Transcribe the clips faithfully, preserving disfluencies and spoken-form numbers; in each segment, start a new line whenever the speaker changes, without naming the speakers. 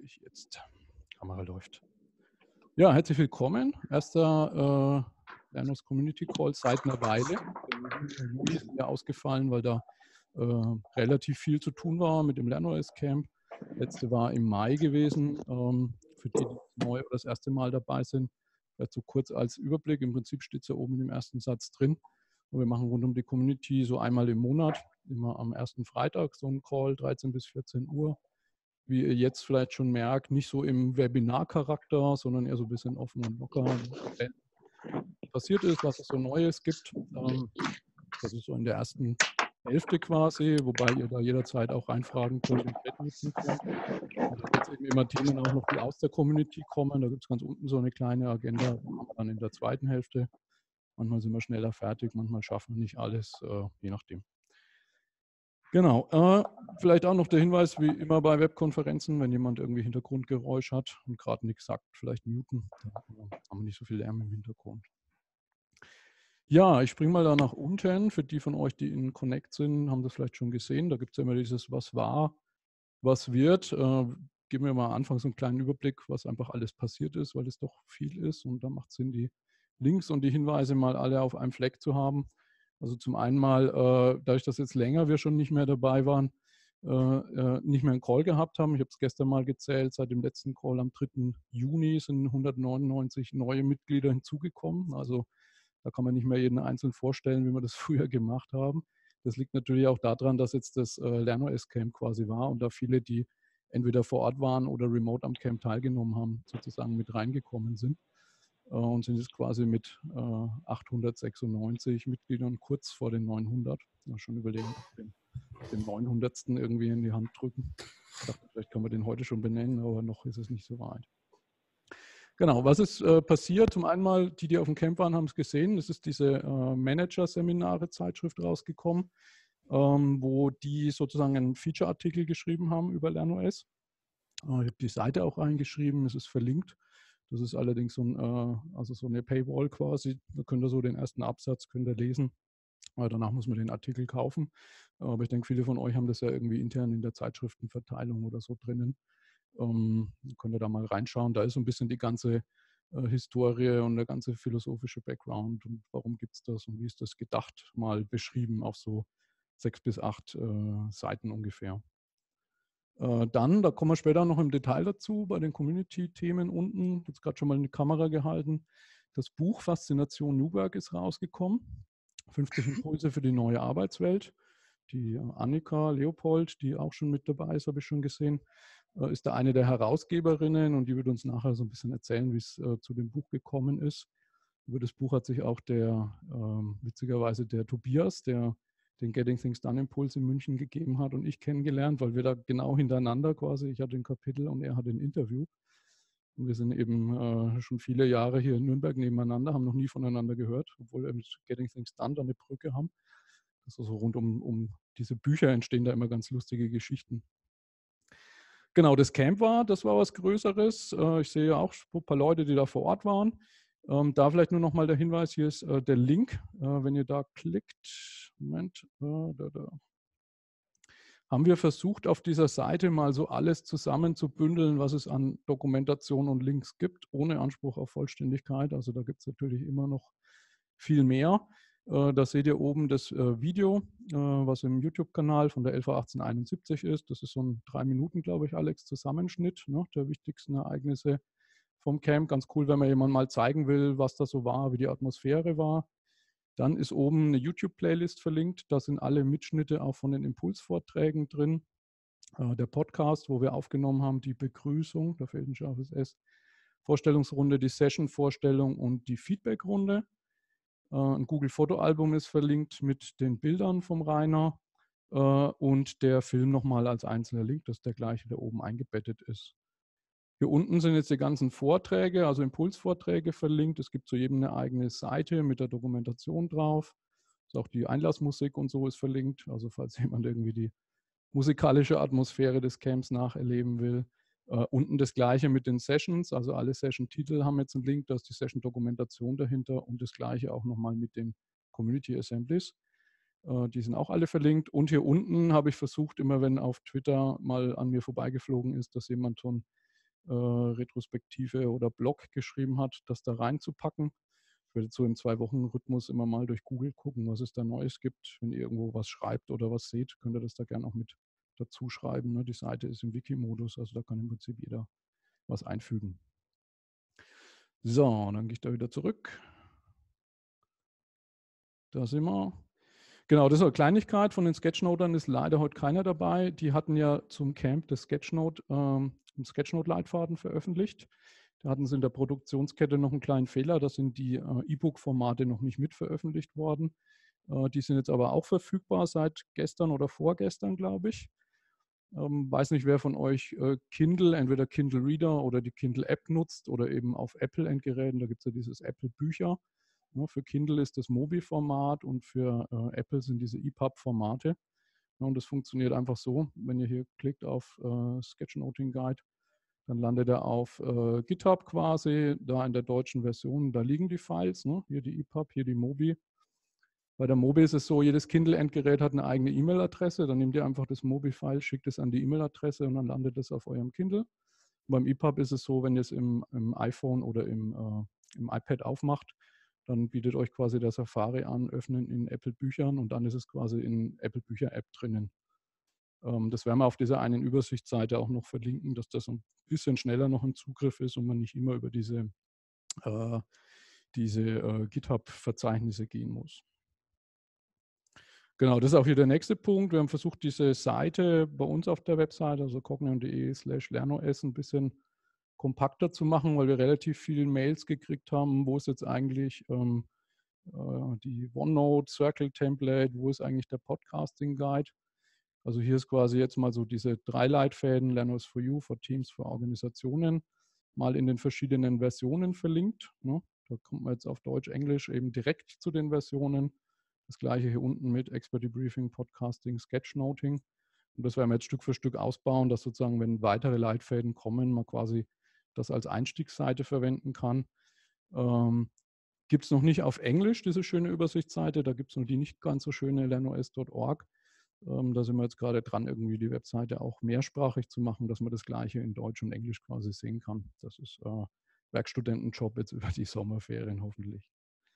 ich jetzt. Kamera läuft. Ja, herzlich willkommen. Erster äh, Lernos Community Call seit einer Weile. Der Juli ist ja ausgefallen, weil da äh, relativ viel zu tun war mit dem LernOS Camp. Letzte war im Mai gewesen. Ähm, für die, die neu oder das erste Mal dabei sind, vielleicht so kurz als Überblick. Im Prinzip steht es ja oben im ersten Satz drin. Und wir machen rund um die Community so einmal im Monat, immer am ersten Freitag so einen Call, dreizehn bis vierzehn Uhr. Wie ihr jetzt vielleicht schon merkt, nicht so im Webinar-Charakter, sondern eher so ein bisschen offen und locker, was passiert ist, was es so Neues gibt. Ähm, das ist so in der ersten Hälfte quasi, wobei ihr da jederzeit auch reinfragen könnt, den Chat nutzen könnt. Und da jetzt eben immer Themen auch noch, die aus der Community kommen. Da gibt es ganz unten so eine kleine Agenda, die haben wir dann in der zweiten Hälfte. Manchmal sind wir schneller fertig, manchmal schaffen wir nicht alles, äh, je nachdem. Genau, äh, vielleicht auch noch der Hinweis, wie immer bei Webkonferenzen, wenn jemand irgendwie Hintergrundgeräusch hat und gerade nichts sagt, vielleicht muten, dann äh, haben wir nicht so viel Lärm im Hintergrund. Ja, ich springe mal da nach unten. Für die von euch, die in Connect sind, haben das vielleicht schon gesehen. Da gibt es ja immer dieses Was war, was wird. Äh, geben wir mal am Anfang so einen kleinen Überblick, was einfach alles passiert ist, weil es doch viel ist und da macht es Sinn, die Links und die Hinweise mal alle auf einem Fleck zu haben. Also zum einen mal, äh, dadurch, dass jetzt länger wir schon nicht mehr dabei waren, äh, äh, nicht mehr einen Call gehabt haben. Ich habe es gestern mal gezählt, seit dem letzten Call am dritten Juni sind hundertneunundneunzig neue Mitglieder hinzugekommen. Also da kann man nicht mehr jeden einzeln vorstellen, wie wir das früher gemacht haben. Das liegt natürlich auch daran, dass jetzt das äh, LernOS Camp quasi war und da viele, die entweder vor Ort waren oder remote am Camp teilgenommen haben, sozusagen mit reingekommen sind äh, und sind jetzt quasi mit äh, achthundertsechsundneunzig Mitgliedern kurz vor den neunhundert. Ja, schon überlegen, ob wir den, den neunhundertsten irgendwie in die Hand drücken. Ich dachte, vielleicht können wir den heute schon benennen, aber noch ist es nicht so weit. Genau, was ist äh, passiert? Zum einen mal, die, die auf dem Camp waren, haben es gesehen. Es ist diese äh, Manager-Seminare-Zeitschrift rausgekommen, ähm, wo die sozusagen einen Feature-Artikel geschrieben haben über LernOS. Äh, ich habe die Seite auch reingeschrieben, es ist verlinkt. Das ist allerdings so, ein, äh, also so eine Paywall quasi. Da könnt ihr so den ersten Absatz könnt ihr lesen. Aber danach muss man den Artikel kaufen. Aber ich denke, viele von euch haben das ja irgendwie intern in der Zeitschriftenverteilung oder so drinnen. Ähm, könnt ihr da mal reinschauen. Da ist so ein bisschen die ganze äh, Historie und der ganze philosophische Background und warum gibt es das und wie ist das gedacht, mal beschrieben auf so sechs bis acht äh, Seiten ungefähr. Äh, dann, da kommen wir später noch im Detail dazu, bei den Community-Themen unten, jetzt gerade schon mal in die Kamera gehalten. Das Buch Faszination New Work ist rausgekommen. fünfzig Impulse für die neue Arbeitswelt. Die Annika Leopold, die auch schon mit dabei ist, habe ich schon gesehen, ist da eine der Herausgeberinnen und die wird uns nachher so ein bisschen erzählen, wie es äh, zu dem Buch gekommen ist. Über das Buch hat sich auch der, ähm, witzigerweise der Tobias, der den Getting Things Done Impuls in München gegeben hat und ich kennengelernt, weil wir da genau hintereinander quasi, ich hatte ein Kapitel und er hatte ein Interview. Und wir sind eben äh, schon viele Jahre hier in Nürnberg nebeneinander, haben noch nie voneinander gehört, obwohl wir mit Getting Things Done da eine Brücke haben. Also so rund um, um diese Bücher entstehen da immer ganz lustige Geschichten. Genau, das Camp war, das war was Größeres. Äh, ich sehe auch ein paar Leute, die da vor Ort waren. Ähm, da vielleicht nur noch mal der Hinweis, hier ist äh, der Link. Äh, wenn ihr da klickt, Moment, äh, da, da. Haben wir versucht, auf dieser Seite mal so alles zusammenzubündeln, was es an Dokumentation und Links gibt, ohne Anspruch auf Vollständigkeit. Also da gibt es natürlich immer noch viel mehr. Da seht ihr oben das Video, was im YouTube-Kanal von der L V achtzehnhunderteinundsiebzig ist. Das ist so ein drei Minuten, glaube ich, Alex, Zusammenschnitt, ne, der wichtigsten Ereignisse vom Camp. Ganz cool, wenn man jemand mal zeigen will, was da so war, wie die Atmosphäre war. Dann ist oben eine YouTube-Playlist verlinkt. Da sind alle Mitschnitte auch von den Impulsvorträgen drin. Der Podcast, wo wir aufgenommen haben, die Begrüßung, da fehlt ein scharfes S, Vorstellungsrunde, die Session-Vorstellung und die Feedback-Runde. Ein Google-Fotoalbum ist verlinkt mit den Bildern vom Rainer und der Film nochmal als einzelner Link, das ist der gleiche, der oben eingebettet ist. Hier unten sind jetzt die ganzen Vorträge, also Impulsvorträge verlinkt. Es gibt zu jedem eine eigene Seite mit der Dokumentation drauf. Ist auch die Einlassmusik und so ist verlinkt. Also falls jemand irgendwie die musikalische Atmosphäre des Camps nacherleben will. Uh, unten das gleiche mit den Sessions, also alle Session-Titel haben jetzt einen Link, da ist die Session-Dokumentation dahinter und das gleiche auch nochmal mit den Community Assemblies. Uh, die sind auch alle verlinkt und hier unten habe ich versucht, immer wenn auf Twitter mal an mir vorbeigeflogen ist, dass jemand schon äh, Retrospektive oder Blog geschrieben hat, das da reinzupacken. Ich werde so im Zwei-Wochen-Rhythmus immer mal durch Google gucken, was es da Neues gibt. Wenn ihr irgendwo was schreibt oder was seht, könnt ihr das da gerne auch mit dazu schreiben. Ne? Die Seite ist im Wiki-Modus, also da kann im Prinzip jeder was einfügen. So, dann gehe ich da wieder zurück. Da sind wir. Genau, das ist eine Kleinigkeit. Von den Sketchnotern ist leider heute keiner dabei. Die hatten ja zum Camp des Sketchnote ähm, einen Sketchnote-Leitfaden veröffentlicht. Da hatten sie in der Produktionskette noch einen kleinen Fehler. Da sind die äh, E-Book-Formate noch nicht mitveröffentlicht worden. Äh, die sind jetzt aber auch verfügbar seit gestern oder vorgestern, glaube ich. Ähm, weiß nicht, wer von euch äh, Kindle, entweder Kindle Reader oder die Kindle App nutzt oder eben auf Apple-Endgeräten. Da gibt es ja dieses Apple Bücher. Ja, für Kindle ist das Mobi-Format und für äh, Apple sind diese E P U B-Formate. Ja, und das funktioniert einfach so, wenn ihr hier klickt auf äh, Sketchnoting Guide, dann landet er auf äh, GitHub quasi, da in der deutschen Version, da liegen die Files, ne? Hier die E P U B, hier die Mobi. Bei der Mobi ist es so, jedes Kindle-Endgerät hat eine eigene E-Mail-Adresse. Dann nehmt ihr einfach das Mobi-File, schickt es an die E-Mail-Adresse und dann landet es auf eurem Kindle. Und beim E P U B ist es so, wenn ihr es im, im iPhone oder im, äh, im iPad aufmacht, dann bietet euch quasi der Safari an, öffnen in Apple Büchern und dann ist es quasi in Apple Bücher App drinnen. Ähm, das werden wir auf dieser einen Übersichtsseite auch noch verlinken, dass das ein bisschen schneller noch im Zugriff ist und man nicht immer über diese, äh, diese äh, GitHub-Verzeichnisse gehen muss. Genau, das ist auch hier der nächste Punkt. Wir haben versucht, diese Seite bei uns auf der Webseite, also cognion.de slash lernos, ein bisschen kompakter zu machen, weil wir relativ viele Mails gekriegt haben, wo ist jetzt eigentlich ähm, äh, die OneNote Circle Template, wo ist eigentlich der Podcasting Guide. Also hier ist quasi jetzt mal so diese drei Leitfäden, Lernos for You, for Teams, für Organisationen, mal in den verschiedenen Versionen verlinkt. Ne? Da kommt man jetzt auf Deutsch, Englisch eben direkt zu den Versionen. Das gleiche hier unten mit Expert Debriefing, Podcasting, Sketchnoting. Und das werden wir jetzt Stück für Stück ausbauen, dass sozusagen, wenn weitere Leitfäden kommen, man quasi das als Einstiegsseite verwenden kann. Ähm, gibt es noch nicht auf Englisch, diese schöne Übersichtsseite. Da gibt es nur die nicht ganz so schöne lernos punkt org. Ähm, da sind wir jetzt gerade dran, irgendwie die Webseite auch mehrsprachig zu machen, dass man das Gleiche in Deutsch und Englisch quasi sehen kann. Das ist äh, Werkstudentenjob jetzt über die Sommerferien hoffentlich.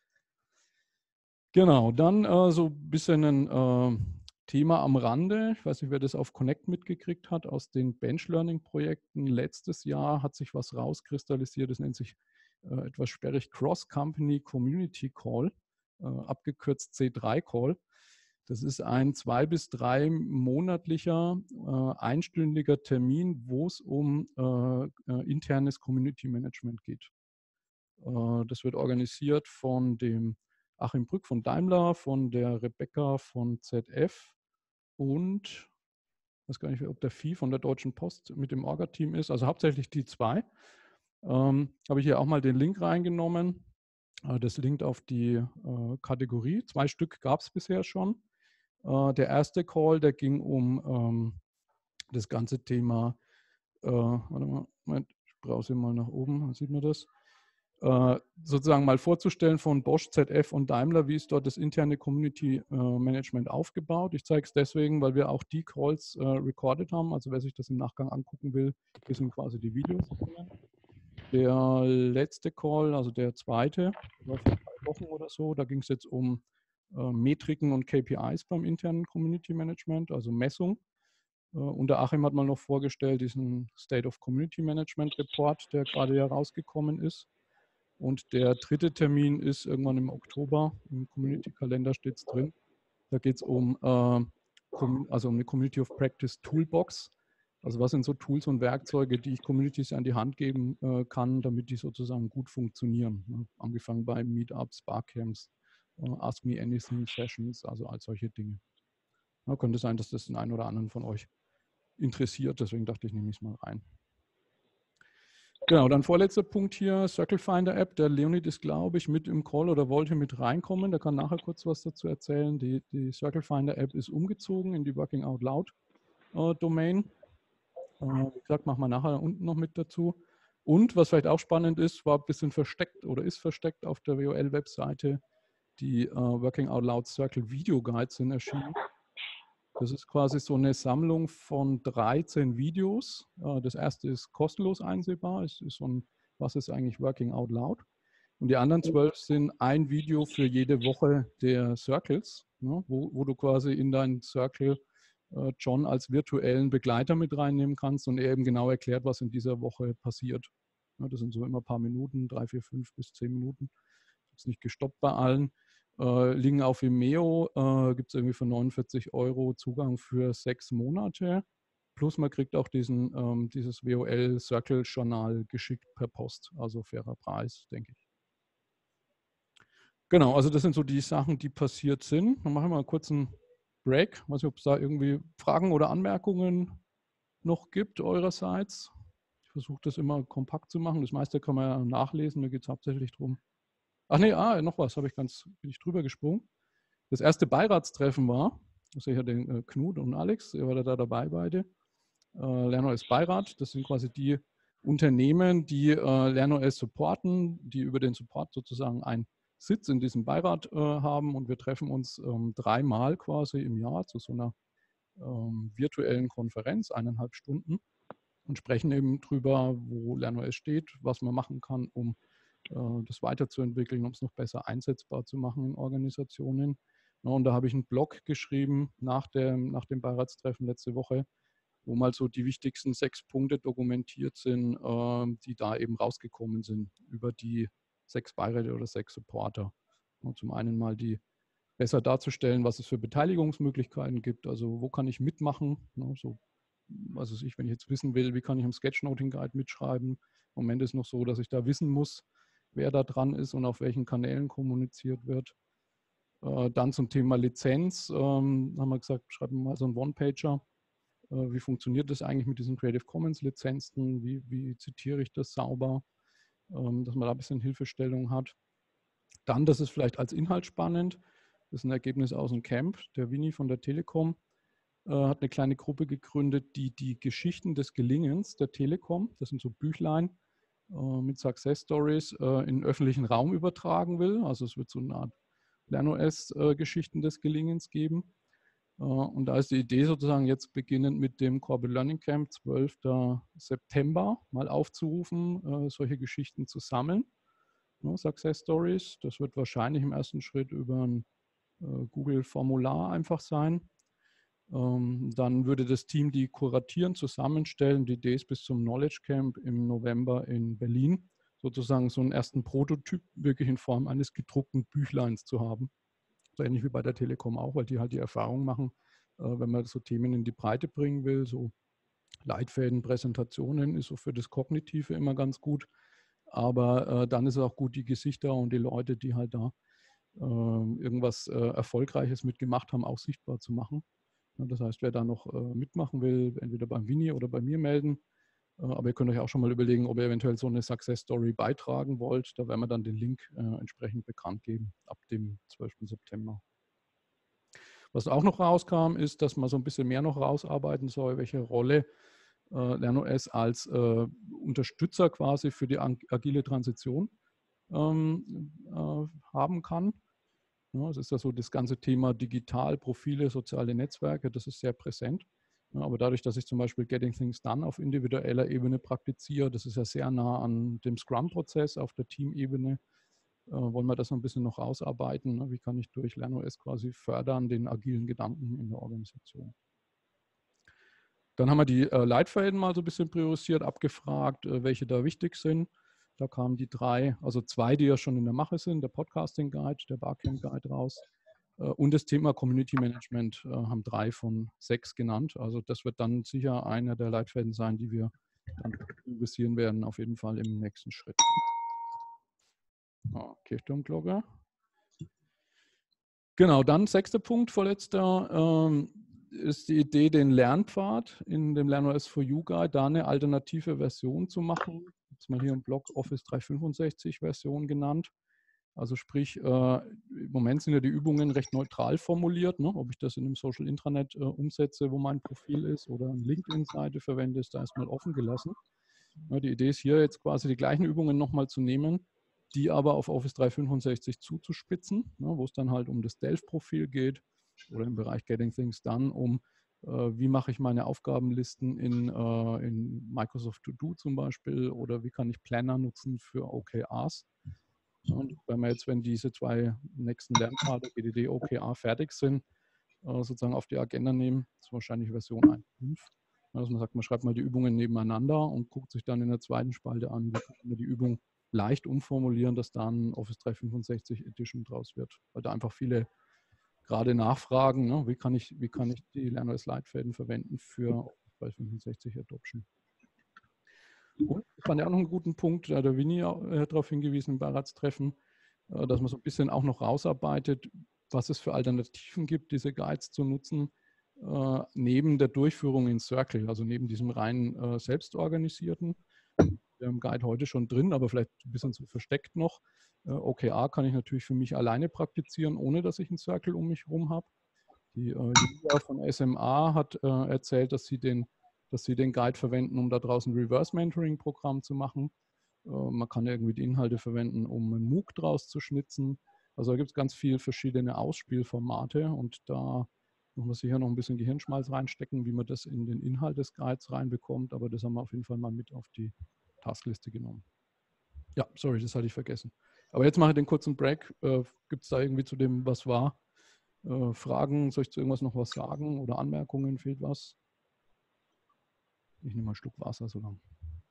Genau, dann äh, so ein bisschen ein äh, Thema am Rande. Ich weiß nicht, wer das auf Connect mitgekriegt hat. Aus den Bench-Learning-Projekten letztes Jahr hat sich was rauskristallisiert. Das nennt sich äh, etwas sperrig Cross-Company Community Call, äh, abgekürzt C drei Call. Das ist ein zwei- bis drei monatlicher, äh, einstündiger Termin, wo es um äh, äh, internes Community Management geht. Äh, das wird organisiert von dem Achim Brück von Daimler, von der Rebecca von Z F und ich weiß gar nicht, ob der Vieh von der Deutschen Post mit dem Orga-Team ist, also hauptsächlich die zwei. Ähm, habe ich hier auch mal den Link reingenommen. Äh, das linkt auf die äh, Kategorie. Zwei Stück gab es bisher schon. Äh, der erste Call, der ging um ähm, das ganze Thema, äh, warte mal, Moment, ich browse mal nach oben, dann sieht man das. Äh, sozusagen mal vorzustellen von Bosch, Z F und Daimler, wie ist dort das interne Community äh, Management aufgebaut. Ich zeige es deswegen, weil wir auch die Calls äh, recorded haben. Also wer sich das im Nachgang angucken will, hier sind quasi die Videos drinnen. Der letzte Call, also der zweite, war vor drei Wochen oder so, da ging es jetzt um äh, Metriken und K P Is beim internen Community Management, also Messung. Äh, und der Achim hat mal noch vorgestellt diesen State of Community Management Report, der gerade ja rausgekommen ist. Und der dritte Termin ist irgendwann im Oktober. Im Community-Kalender steht es drin. Da geht es um, äh, also um eine Community of Practice Toolbox. Also was sind so Tools und Werkzeuge, die ich Communities an die Hand geben äh, kann, damit die sozusagen gut funktionieren. Ne? Angefangen bei Meetups, Barcamps, äh, Ask Me Anything Sessions, also all solche Dinge. Ja, könnte sein, dass das den einen oder anderen von euch interessiert. Deswegen dachte ich, nehme ich es mal rein. Genau, dann vorletzter Punkt hier, Circle Finder App. Der Leonid ist, glaube ich, mit im Call oder wollte mit reinkommen. Der kann nachher kurz was dazu erzählen. Die, die Circle Finder App ist umgezogen in die Working Out Loud äh, Domain. Äh, wie gesagt, machen wir nachher unten noch mit dazu. Und was vielleicht auch spannend ist, war ein bisschen versteckt oder ist versteckt auf der W O L-Webseite. Die äh, Working Out Loud Circle Video Guides sind erschienen. Das ist quasi so eine Sammlung von dreizehn Videos. Das erste ist kostenlos einsehbar. Es ist so ein, was ist eigentlich Working Out Loud? Und die anderen zwölf sind ein Video für jede Woche der Circles, ne, wo, wo du quasi in deinen Circle äh, John als virtuellen Begleiter mit reinnehmen kannst und er eben genau erklärt, was in dieser Woche passiert. Ja, das sind so immer ein paar Minuten, drei, vier, fünf bis zehn Minuten. Ist nicht gestoppt bei allen. Äh, liegen auf Vimeo, äh, gibt es irgendwie für neunundvierzig Euro Zugang für sechs Monate. Plus man kriegt auch diesen, ähm, dieses W O L-Circle-Journal geschickt per Post. Also fairer Preis, denke ich. Genau, also das sind so die Sachen, die passiert sind. Dann machen wir mal kurz einen Break. Ich weiß nicht, ob es da irgendwie Fragen oder Anmerkungen noch gibt eurerseits. Ich versuche das immer kompakt zu machen. Das meiste kann man ja nachlesen. Mir geht es hauptsächlich darum. Ach nee, ah, noch was, habe ich ganz, bin ich drüber gesprungen. Das erste Beiratstreffen war, also ich hatte den äh, Knut und Alex, ihr wart da dabei beide. Äh, LernOS Beirat, das sind quasi die Unternehmen, die äh, LernOS supporten, die über den Support sozusagen einen Sitz in diesem Beirat äh, haben und wir treffen uns ähm, dreimal quasi im Jahr zu so einer ähm, virtuellen Konferenz, eineinhalb Stunden und sprechen eben drüber, wo LernOS steht, was man machen kann, um äh, das weiterzuentwickeln, um es noch besser einsetzbar zu machen in Organisationen. Ja, und da habe ich einen Blog geschrieben nach dem, nach dem Beiratstreffen letzte Woche, wo mal so die wichtigsten sechs Punkte dokumentiert sind, äh, die da eben rausgekommen sind über die sechs Beiräte oder sechs Supporter. Und zum einen mal die besser darzustellen, was es für Beteiligungsmöglichkeiten gibt, also wo kann ich mitmachen, ne, so, was weiß ich, wenn ich jetzt wissen will, wie kann ich im Sketchnoting Guide mitschreiben. Im Moment ist noch so, dass ich da wissen muss, wer da dran ist und auf welchen Kanälen kommuniziert wird. Äh, dann zum Thema Lizenz ähm, haben wir gesagt, schreiben wir mal so einen One-Pager. Äh, wie funktioniert das eigentlich mit diesen Creative Commons Lizenzen? Wie, wie zitiere ich das sauber? Ähm, dass man da ein bisschen Hilfestellung hat. Dann, das ist vielleicht als Inhalt spannend, das ist ein Ergebnis aus dem Camp. Der Winnie von der Telekom äh, hat eine kleine Gruppe gegründet, die die Geschichten des Gelingens der Telekom, das sind so Büchlein, mit Success Stories äh, in den öffentlichen Raum übertragen will. Also es wird so eine Art LernOS-Geschichten äh, des Gelingens geben. Äh, und da ist die Idee sozusagen jetzt beginnend mit dem Corporate Learning Camp zwölften September mal aufzurufen, äh, solche Geschichten zu sammeln. Ne, Success Stories, das wird wahrscheinlich im ersten Schritt über ein äh, Google-Formular einfach sein. Ähm, dann würde das Team die kuratieren, zusammenstellen. Die Idee ist bis zum Knowledge Camp im November in Berlin sozusagen so einen ersten Prototyp wirklich in Form eines gedruckten Büchleins zu haben. So ähnlich wie bei der Telekom auch, weil die halt die Erfahrung machen, äh, wenn man so Themen in die Breite bringen will, so Leitfäden, Präsentationen ist so für das Kognitive immer ganz gut. Aber äh, dann ist es auch gut, die Gesichter und die Leute, die halt da äh, irgendwas äh, Erfolgreiches mitgemacht haben, auch sichtbar zu machen. Das heißt, wer da noch äh, mitmachen will, entweder beim Winnie oder bei mir melden. Äh, aber ihr könnt euch auch schon mal überlegen, ob ihr eventuell so eine Success Story beitragen wollt. Da werden wir dann den Link äh, entsprechend bekannt geben ab dem zwölften September. Was auch noch rauskam, ist, dass man so ein bisschen mehr noch rausarbeiten soll, welche Rolle äh, LernOS als äh, Unterstützer quasi für die agile Transition ähm, äh, haben kann. Ja, es ist ja so das ganze Thema Digital, Profile, soziale Netzwerke, das ist sehr präsent. Ja, aber dadurch, dass ich zum Beispiel Getting Things Done auf individueller Ebene praktiziere, das ist ja sehr nah an dem Scrum-Prozess auf der Teamebene, äh, wollen wir das noch ein bisschen noch rausarbeiten. Ne? Wie kann ich durch LernOS quasi fördern, den agilen Gedanken in der Organisation. Dann haben wir die äh, Leitfäden mal so ein bisschen priorisiert, abgefragt, äh, welche da wichtig sind. Da kamen die drei, also zwei, die ja schon in der Mache sind, der Podcasting Guide, der Barcamp Guide raus äh, und das Thema Community Management äh, haben drei von sechs genannt. Also das wird dann sicher einer der Leitfäden sein, die wir dann priorisieren werden, auf jeden Fall im nächsten Schritt. Oh, Kirchturmglocke. Genau, dann sechster Punkt, vorletzter, ähm, ist die Idee, den Lernpfad in dem LernOS for You Guide, da eine alternative Version zu machen. Jetzt mal hier im Blog Office dreihundertfünfundsechzig Version genannt. Also sprich, äh, im Moment sind ja die Übungen recht neutral formuliert. Ne? Ob ich das in einem Social Intranet äh, umsetze, wo mein Profil ist, oder eine LinkedIn-Seite verwende, ist da erstmal offen gelassen. Ja, die Idee ist hier jetzt quasi die gleichen Übungen nochmal zu nehmen, die aber auf Office dreihundertfünfundsechzig zuzuspitzen, ne? Wo es dann halt um das Delph-Profil geht oder im Bereich Getting Things Done, um äh, wie mache ich meine Aufgabenlisten in, äh, in Microsoft To Do zum Beispiel, oder wie kann ich Planner nutzen für O K Rs. Und wenn wir jetzt, wenn diese zwei nächsten Lernpfade, G D D, O K R, fertig sind, äh, sozusagen auf die Agenda nehmen, das ist wahrscheinlich Version eins Punkt fünf. Also man sagt, man schreibt mal die Übungen nebeneinander und guckt sich dann in der zweiten Spalte an, wie kann man die Übung leicht umformulieren, dass dann Office dreihundertfünfundsechzig Edition draus wird. Weil da einfach viele gerade nachfragen, ne, wie kann ich, wie kann ich die LernOS-Leitfäden verwenden für Office dreihundertfünfundsechzig Adoption. Und ich fand ja auch noch einen guten Punkt, da hat der Winnie äh, darauf hingewiesen im Beiratstreffen, äh, dass man so ein bisschen auch noch rausarbeitet, was es für Alternativen gibt, diese Guides zu nutzen, äh, neben der Durchführung in Circle, also neben diesem rein äh, selbstorganisierten. Wir haben Guide heute schon drin, aber vielleicht ein bisschen zu versteckt noch. Äh, O K R kann ich natürlich für mich alleine praktizieren, ohne dass ich einen Circle um mich herum habe. Die äh, Julia von S M A hat äh, erzählt, dass sie, den, dass sie den Guide verwenden, um da draußen ein Reverse-Mentoring-Programm zu machen. Äh, man kann irgendwie die Inhalte verwenden, um einen MOOC draus zu schnitzen. Also da gibt es ganz viele verschiedene Ausspielformate und da muss man sicher noch ein bisschen Gehirnschmalz reinstecken, wie man das in den Inhalt des Guides reinbekommt, aber das haben wir auf jeden Fall mal mit auf die Taskliste genommen. Ja, sorry, das hatte ich vergessen. Aber jetzt mache ich den kurzen Break. Äh, gibt es da irgendwie zu dem, was war, äh, Fragen? Soll ich zu irgendwas noch was sagen oder Anmerkungen? Fehlt was? Ich nehme mal einen Schluck Wasser so lang.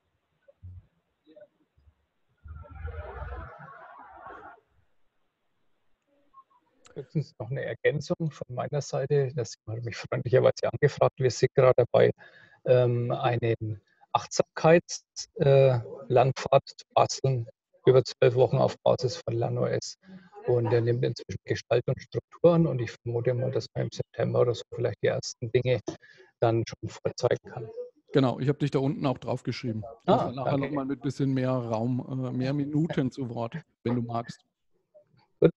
Höchstens noch eine Ergänzung von meiner Seite. Das hat mich freundlicherweise angefragt. Wir sind gerade dabei, ähm, einen Achtsamkeits-Lernpfad äh, zu basteln, über zwölf Wochen auf Basis von LernOS. Und der nimmt inzwischen Gestalt und Struktur an. Und ich vermute mal, dass man im September oder so vielleicht die ersten Dinge dann schon vorzeigen kann.
Genau, ich habe dich da unten auch draufgeschrieben. Du kommst
Ah,
dann nachher nochmal mit ein bisschen mehr Raum, äh, mehr Minuten zu Wort, wenn du magst.
Gut.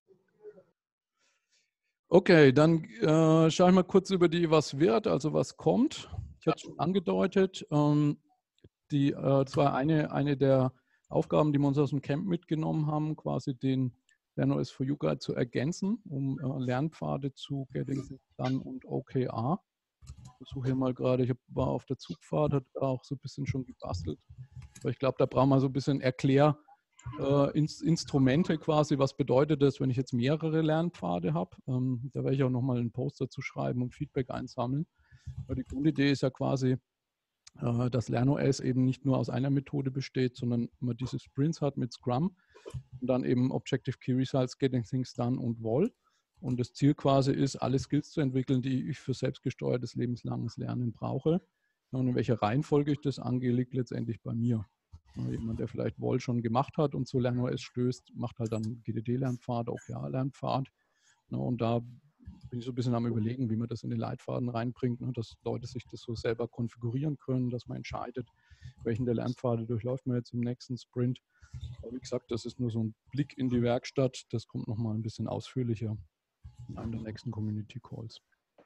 Okay, dann äh, schaue ich mal kurz über die was wird, also was kommt. Ich hatte es schon angedeutet. Ähm, die, äh, das war eine, eine der Aufgaben, die wir uns aus dem Camp mitgenommen haben, quasi den LernOS for You Guide zu ergänzen, um äh, Lernpfade zu Getting Things Done und O K R. Ich versuche hier mal gerade, ich war auf der Zugfahrt, hat auch so ein bisschen schon gebastelt. Aber ich glaube, da brauchen wir so ein bisschen Erklär, äh, Ins Instrumente quasi. Was bedeutet das, wenn ich jetzt mehrere Lernpfade habe? Ähm, da werde ich auch nochmal einen Post dazu schreiben und Feedback einsammeln. Aber die Grundidee ist ja quasi, äh, dass LernOS eben nicht nur aus einer Methode besteht, sondern man diese Sprints hat mit Scrum und dann eben Objective Key Results, Getting Things Done und W O L. Und das Ziel quasi ist, alle Skills zu entwickeln, die ich für selbstgesteuertes lebenslanges Lernen brauche. Und in welcher Reihenfolge ich das angehe, liegt letztendlich bei mir. Jemand, der vielleicht W O L schon gemacht hat und zu LernOS stößt, macht halt dann G D D-Lernpfad, O K R-Lernpfad. Und da bin ich so ein bisschen am Überlegen, wie man das in den Leitfaden reinbringt, dass Leute sich das so selber konfigurieren können, dass man entscheidet, welchen der Lernpfade durchläuft man jetzt im nächsten Sprint. Aber wie gesagt, das ist nur so ein Blick in die Werkstatt. Das kommt nochmal ein bisschen ausführlicher in einem der nächsten Community Calls.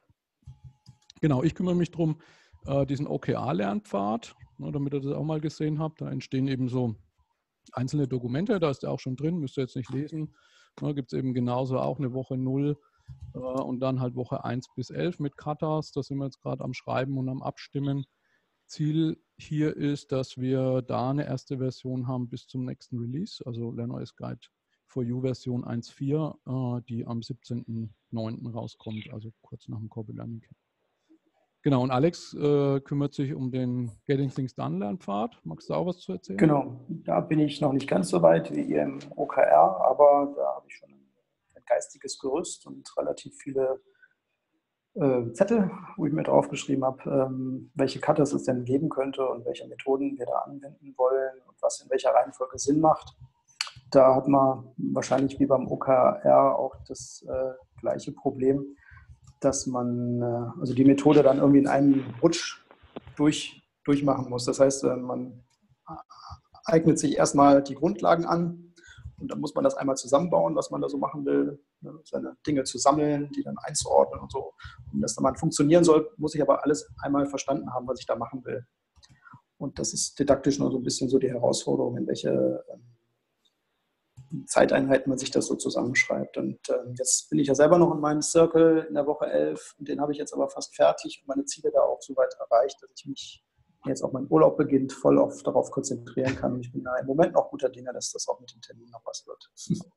Genau, ich kümmere mich darum, diesen O K R-Lernpfad, damit ihr das auch mal gesehen habt. Da entstehen eben so einzelne Dokumente, da ist der auch schon drin, müsst ihr jetzt nicht lesen. Da gibt es eben genauso auch eine Woche null und dann halt Woche eins bis elf mit Katas. Da sind wir jetzt gerade am Schreiben und am Abstimmen. Ziel hier ist, dass wir da eine erste Version haben bis zum nächsten Release, also LernOS Guide for You Version eins Punkt vier, die am siebzehnten neunten rauskommt, also kurz nach dem Corporate Learning Camp. Genau, und Alex äh, kümmert sich um den Getting Things Done Lernpfad. Magst du auch was zu erzählen?
Genau, da bin ich noch nicht ganz so weit wie ihr im O K R, aber da habe ich schon ein geistiges Gerüst und relativ viele äh, Zettel, wo ich mir draufgeschrieben habe, ähm, welche Cutters es denn geben könnte und welche Methoden wir da anwenden wollen und was in welcher Reihenfolge Sinn macht. Da hat man wahrscheinlich wie beim O K R auch das äh, gleiche Problem, dass man äh, also die Methode dann irgendwie in einem Rutsch durch, durchmachen muss. Das heißt, äh, man eignet sich erstmal die Grundlagen an und dann muss man das einmal zusammenbauen, was man da so machen will, ne, seine Dinge zu sammeln, die dann einzuordnen und so. Und dass dann funktionieren soll, muss ich aber alles einmal verstanden haben, was ich da machen will. Und das ist didaktisch noch so ein bisschen so die Herausforderung, in welche Zeiteinheiten man sich das so zusammenschreibt. Und ähm, jetzt bin ich ja selber noch in meinem Circle in der Woche elf. Und den habe ich jetzt aber fast fertig und meine Ziele da auch so weit erreicht, dass ich mich jetzt auch mein Urlaub beginnt, voll auf, darauf konzentrieren kann. Und ich bin da im Moment noch guter Dinge, dass das auch mit dem Termin noch was wird.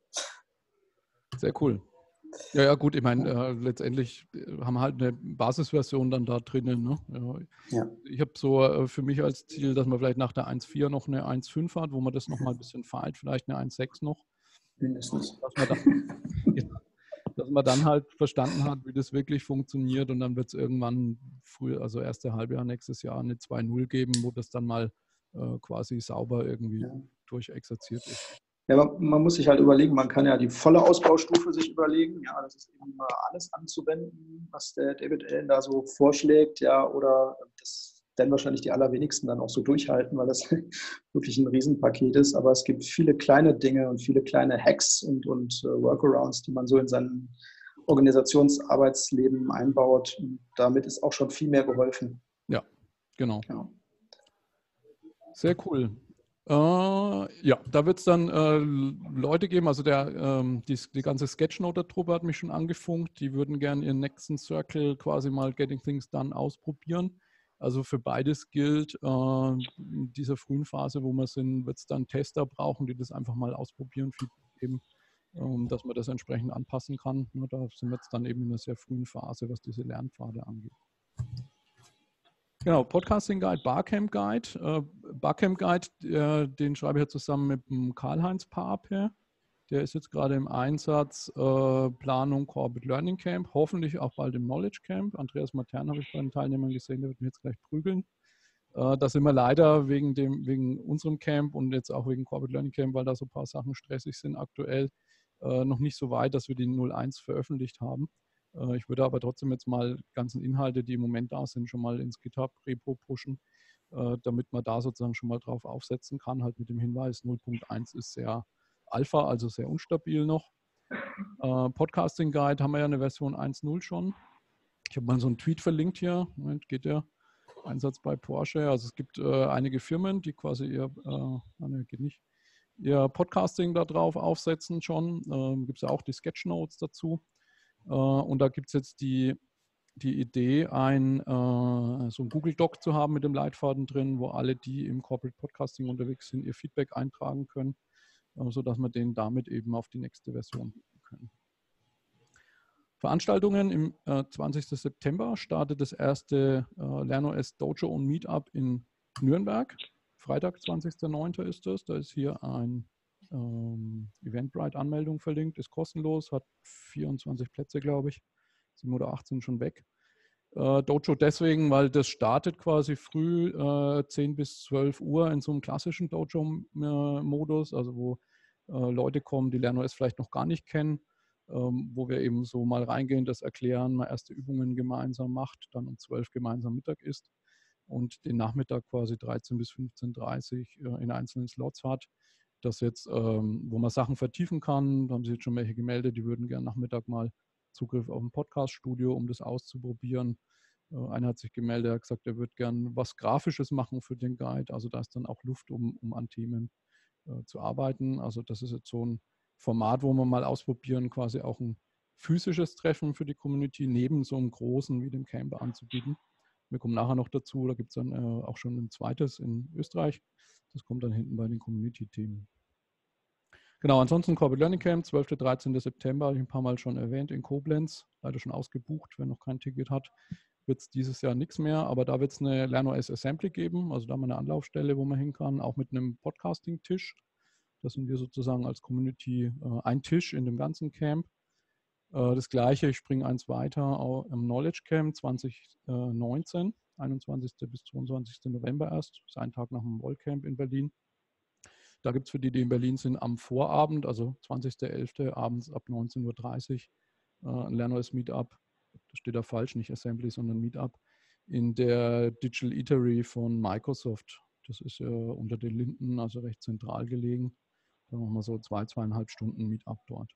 Sehr cool. Ja, ja, gut, ich meine, äh, letztendlich haben wir halt eine Basisversion dann da drinnen. Ne? Ja.
Ja.
Ich habe so äh, für mich als Ziel, dass man vielleicht nach der eins Punkt vier noch eine eins Punkt fünf hat, wo man das nochmal ein bisschen feilt, vielleicht eine eins Punkt sechs noch.
Mindestens.
Dass man, dann, dass man dann halt verstanden hat, wie das wirklich funktioniert und dann wird es irgendwann früh, also erste Halbjahr nächstes Jahr eine zwei Punkt null geben, wo das dann mal äh, quasi sauber irgendwie
Ja.
durchexerziert ist.
Ja, man, man muss sich halt überlegen, man kann ja die volle Ausbaustufe sich überlegen. Ja, das ist eben mal alles anzuwenden, was der David Allen da so vorschlägt. Ja, oder das werden wahrscheinlich die allerwenigsten dann auch so durchhalten, weil das wirklich ein Riesenpaket ist. Aber es gibt viele kleine Dinge und viele kleine Hacks und, und uh, Workarounds, die man so in sein Organisationsarbeitsleben einbaut. Und damit ist auch schon viel mehr geholfen.
Ja, genau.
Ja.
Sehr cool. Äh, ja, da wird es dann äh, Leute geben, also der, ähm, die, die ganze Sketchnote-Truppe hat mich schon angefunkt, die würden gerne ihren nächsten Circle quasi mal Getting Things Done ausprobieren. Also für beides gilt, äh, in dieser frühen Phase, wo wir sind, wird es dann Tester brauchen, die das einfach mal ausprobieren, Feedback geben, ähm, dass man das entsprechend anpassen kann. Ja, da sind wir jetzt dann eben in einer sehr frühen Phase, was diese Lernpfade angeht. Genau, Podcasting Guide, Barcamp Guide. Äh, Barcamp Guide, äh, den schreibe ich ja zusammen mit dem Karl-Heinz Pape. Der ist jetzt gerade im Einsatz, äh, Planung Corporate Learning Camp, hoffentlich auch bald im Knowledge Camp. Andreas Matern habe ich bei den Teilnehmern gesehen, der wird mich jetzt gleich prügeln. Äh, da sind wir leider wegen, dem, wegen unserem Camp und jetzt auch wegen Corporate Learning Camp, weil da so ein paar Sachen stressig sind aktuell, äh, noch nicht so weit, dass wir die null eins veröffentlicht haben. Ich würde aber trotzdem jetzt mal die ganzen Inhalte, die im Moment da sind, schon mal ins GitHub-Repo pushen, damit man da sozusagen schon mal drauf aufsetzen kann, halt mit dem Hinweis, null Punkt eins ist sehr Alpha, also sehr unstabil noch. Podcasting Guide haben wir ja eine Version eins Punkt null schon. Ich habe mal so einen Tweet verlinkt hier. Moment, geht der? Einsatz bei Porsche. Also es gibt äh, einige Firmen, die quasi ihr, äh, ne, geht nicht, ihr Podcasting da drauf aufsetzen schon. Ähm, gibt es ja auch die Sketchnotes dazu. Und da gibt es jetzt die, die Idee, ein, äh, so ein Google Doc zu haben mit dem Leitfaden drin, wo alle, die im Corporate Podcasting unterwegs sind, ihr Feedback eintragen können, äh, sodass wir den damit eben auf die nächste Version bringen können. Veranstaltungen im äh, zwanzigsten September startet das erste äh, LernOS Dojo und Meetup in Nürnberg. Freitag, zwanzigsten neunten ist das. Da ist hier ein Ähm, Eventbrite-Anmeldung verlinkt, ist kostenlos, hat vierundzwanzig Plätze, glaube ich. sieben oder acht sind schon weg. Äh, Dojo deswegen, weil das startet quasi früh äh, zehn bis zwölf Uhr in so einem klassischen Dojo-Modus, also wo äh, Leute kommen, die LernOS vielleicht noch gar nicht kennen, ähm, wo wir eben so mal reingehen, das erklären, mal erste Übungen gemeinsam macht, dann um zwölf gemeinsam Mittag isst und den Nachmittag quasi dreizehn bis fünfzehn Uhr dreißig äh, in einzelnen Slots hat. Das jetzt, ähm, wo man Sachen vertiefen kann, da haben sich jetzt schon welche gemeldet, die würden gerne Nachmittag mal Zugriff auf ein Podcast-Studio, um das auszuprobieren. Äh, einer hat sich gemeldet, er hat gesagt, er würde gerne was Grafisches machen für den Guide. Also da ist dann auch Luft, um, um an Themen äh, zu arbeiten. Also das ist jetzt so ein Format, wo wir mal ausprobieren, quasi auch ein physisches Treffen für die Community neben so einem großen wie dem Camp anzubieten. Wir kommen nachher noch dazu, da gibt es dann äh, auch schon ein zweites in Österreich. Das kommt dann hinten bei den Community-Themen. Genau, ansonsten Corporate Learning Camp, zwölften bis dreizehnten September, habe ich ein paar Mal schon erwähnt, in Koblenz. Leider schon ausgebucht, wer noch kein Ticket hat, wird es dieses Jahr nichts mehr. Aber da wird es eine LernOS Assembly geben, also da haben wir eine Anlaufstelle, wo man hin kann, auch mit einem Podcasting-Tisch. Das sind wir sozusagen als Community äh, ein Tisch in dem ganzen Camp. Äh, das gleiche, ich springe eins weiter, auch im Knowledge Camp zwanzig neunzehn, einundzwanzigsten bis zweiundzwanzigsten November erst. Das ist ein Tag nach dem WorldCamp in Berlin. Da gibt es für die, die in Berlin sind, am Vorabend, also zwanzigsten elften abends ab neunzehn Uhr dreißig, äh, ein LernOS Meetup. Das steht da falsch, nicht Assembly, sondern Meetup in der Digital Eatery von Microsoft. Das ist äh, unter den Linden, also recht zentral gelegen. Da machen wir so zwei, zweieinhalb Stunden Meetup dort.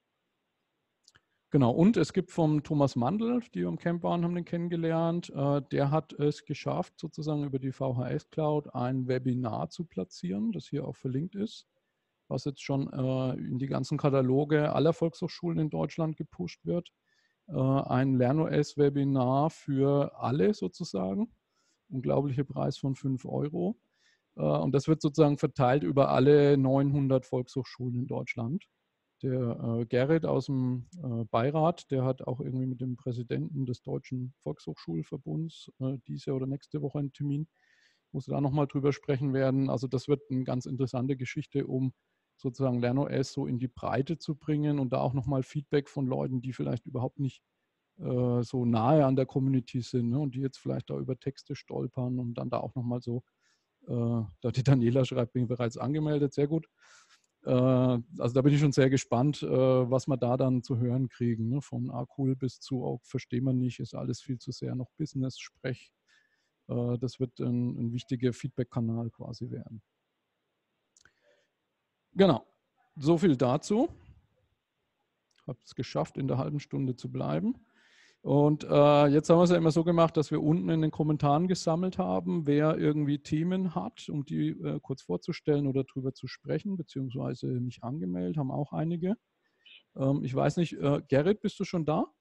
Genau, und es gibt vom Thomas Mandl, die im Camp waren, haben den kennengelernt, äh, der hat es geschafft, sozusagen über die V H S Cloud ein Webinar zu platzieren, das hier auch verlinkt ist. was jetzt schon äh, in die ganzen Kataloge aller Volkshochschulen in Deutschland gepusht wird. Äh, ein LernOS S-Webinar für alle sozusagen. Unglaublicher Preis von fünf Euro. Äh, und das wird sozusagen verteilt über alle neunhundert Volkshochschulen in Deutschland. Der äh, Gerrit aus dem äh, Beirat, der hat auch irgendwie mit dem Präsidenten des Deutschen Volkshochschulverbunds äh, diese oder nächste Woche einen Termin, wo sie da nochmal drüber sprechen werden. Also das wird eine ganz interessante Geschichte, um sozusagen LernOS so in die Breite zu bringen und da auch nochmal Feedback von Leuten, die vielleicht überhaupt nicht äh, so nahe an der Community sind, ne, und die jetzt vielleicht da über Texte stolpern und dann da auch nochmal so, äh, da die Daniela schreibt, bin bereits angemeldet, sehr gut. Also da bin ich schon sehr gespannt, was wir da dann zu hören kriegen. Ne? Von ah, cool bis zu auch verstehen wir nicht, ist alles viel zu sehr noch Business-Sprech. Das wird ein, ein wichtiger Feedback-Kanal quasi werden. Genau, so viel dazu. Ich habe es geschafft, in der halben Stunde zu bleiben. Und äh, jetzt haben wir es ja immer so gemacht, dass wir unten in den Kommentaren gesammelt haben, wer irgendwie Themen hat, um die äh, kurz vorzustellen oder drüber zu sprechen, beziehungsweise mich angemeldet, haben auch einige. Ähm, ich weiß nicht, äh, Gerrit, bist du schon da?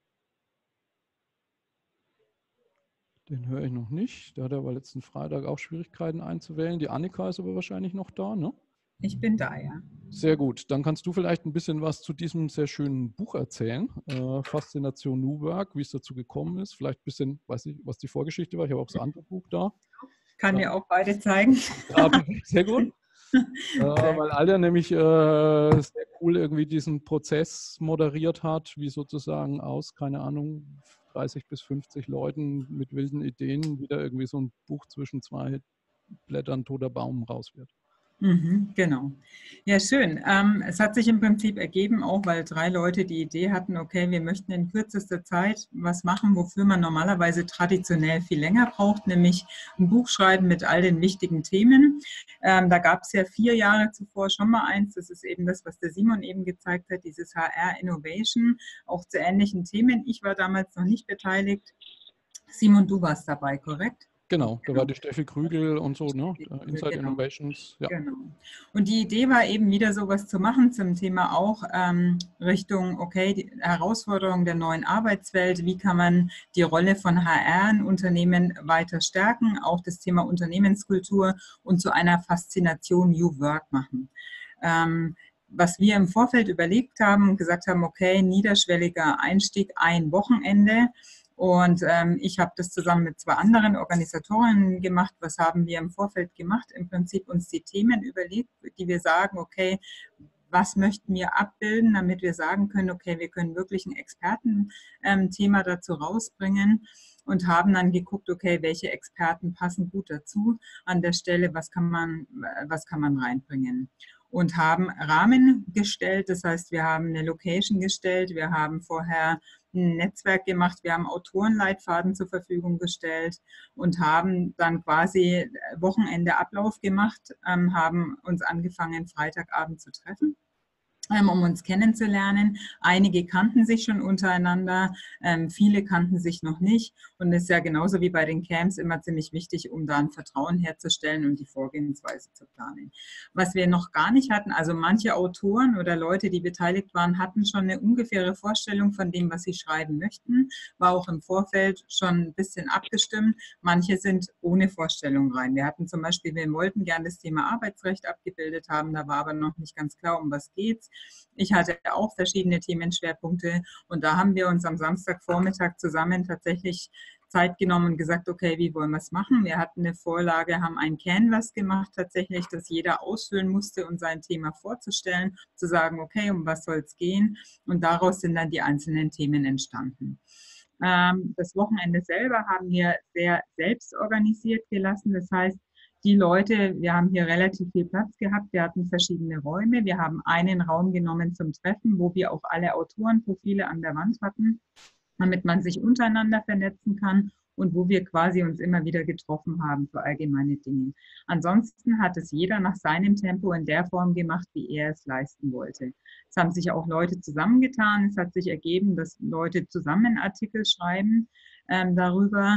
Den höre ich noch nicht. Da hat er aber letzten Freitag auch Schwierigkeiten einzuwählen. Die Annika ist aber wahrscheinlich noch da, ne?
Ich bin da, ja.
Sehr gut. Dann kannst du vielleicht ein bisschen was zu diesem sehr schönen Buch erzählen. Äh, Faszination New Work, wie es dazu gekommen ist. Vielleicht ein bisschen, weiß nicht, was die Vorgeschichte war. Ich habe auch das andere Buch da.
Kann dir auch beide zeigen.
Ja, sehr gut. äh, weil Alter nämlich äh, sehr cool irgendwie diesen Prozess moderiert hat, wie sozusagen aus, keine Ahnung, dreißig bis fünfzig Leuten mit wilden Ideen wieder irgendwie so ein Buch zwischen zwei Blättern toter Baum raus wird.
Mhm, genau. Ja, schön. Ähm, es hat sich im Prinzip ergeben, auch weil drei Leute die Idee hatten, okay, wir möchten in kürzester Zeit was machen, wofür man normalerweise traditionell viel länger braucht, nämlich ein Buch schreiben mit all den wichtigen Themen. Ähm, da gab es ja vier Jahre zuvor schon mal eins, das ist eben das, was der Simon eben gezeigt hat, dieses H R Innovation, auch zu ähnlichen Themen. Ich war damals noch nicht beteiligt. Simon, du warst dabei, korrekt?
Genau, da war die Steffi Krügel und so, ne? Inside
genau.
Innovations. Ja.
Genau. Und die Idee war eben wieder sowas zu machen zum Thema auch ähm, Richtung, okay, die Herausforderung der neuen Arbeitswelt, wie kann man die Rolle von H R in Unternehmen weiter stärken, auch das Thema Unternehmenskultur und zu einer Faszination New Work machen. Ähm, was wir im Vorfeld überlegt haben und gesagt haben, okay, niederschwelliger Einstieg, ein Wochenende. Und ähm, ich habe das zusammen mit zwei anderen Organisatorinnen gemacht. Was haben wir im Vorfeld gemacht? Im Prinzip uns die Themen überlegt, die wir sagen, okay, was möchten wir abbilden, damit wir sagen können, okay, wir können wirklich ein Expertenthema ähm, dazu rausbringen und haben dann geguckt, okay, welche Experten passen gut dazu an der Stelle, was kann man, was kann man reinbringen. Und haben Rahmen gestellt, das heißt, wir haben eine Location gestellt, wir haben vorher ein Netzwerk gemacht, wir haben Autorenleitfaden zur Verfügung gestellt und haben dann quasi Wochenende Ablauf gemacht, ähm, haben uns angefangen, Freitagabend zu treffen, ähm, um uns kennenzulernen. Einige kannten sich schon untereinander, ähm, viele kannten sich noch nicht. Und das ist ja genauso wie bei den Camps immer ziemlich wichtig, um da ein Vertrauen herzustellen und die Vorgehensweise zu planen. Was wir noch gar nicht hatten, also manche Autoren oder Leute, die beteiligt waren, hatten schon eine ungefähre Vorstellung von dem, was sie schreiben möchten, war auch im Vorfeld schon ein bisschen abgestimmt. Manche sind ohne Vorstellung rein. Wir hatten zum Beispiel, wir wollten gerne das Thema Arbeitsrecht abgebildet haben, da war aber noch nicht ganz klar, um was geht's. Ich hatte auch verschiedene Themenschwerpunkte und da haben wir uns am Samstagvormittag zusammen tatsächlich Zeit genommen und gesagt, okay, wie wollen wir es machen? Wir hatten eine Vorlage, haben ein Canvas gemacht tatsächlich, das jeder ausfüllen musste, um sein Thema vorzustellen, zu sagen, okay, um was soll es gehen? Und daraus sind dann die einzelnen Themen entstanden. Ähm, das Wochenende selber haben wir sehr selbst organisiert gelassen. Das heißt, die Leute, wir haben hier relativ viel Platz gehabt, wir hatten verschiedene Räume, wir haben einen Raum genommen zum Treffen, wo wir auch alle Autorenprofile an der Wand hatten, damit man sich untereinander vernetzen kann und wo wir quasi uns immer wieder getroffen haben für allgemeine Dinge. Ansonsten hat es jeder nach seinem Tempo in der Form gemacht, wie er es leisten wollte. Es haben sich auch Leute zusammengetan, es hat sich ergeben, dass Leute zusammen Artikel schreiben ähm, darüber.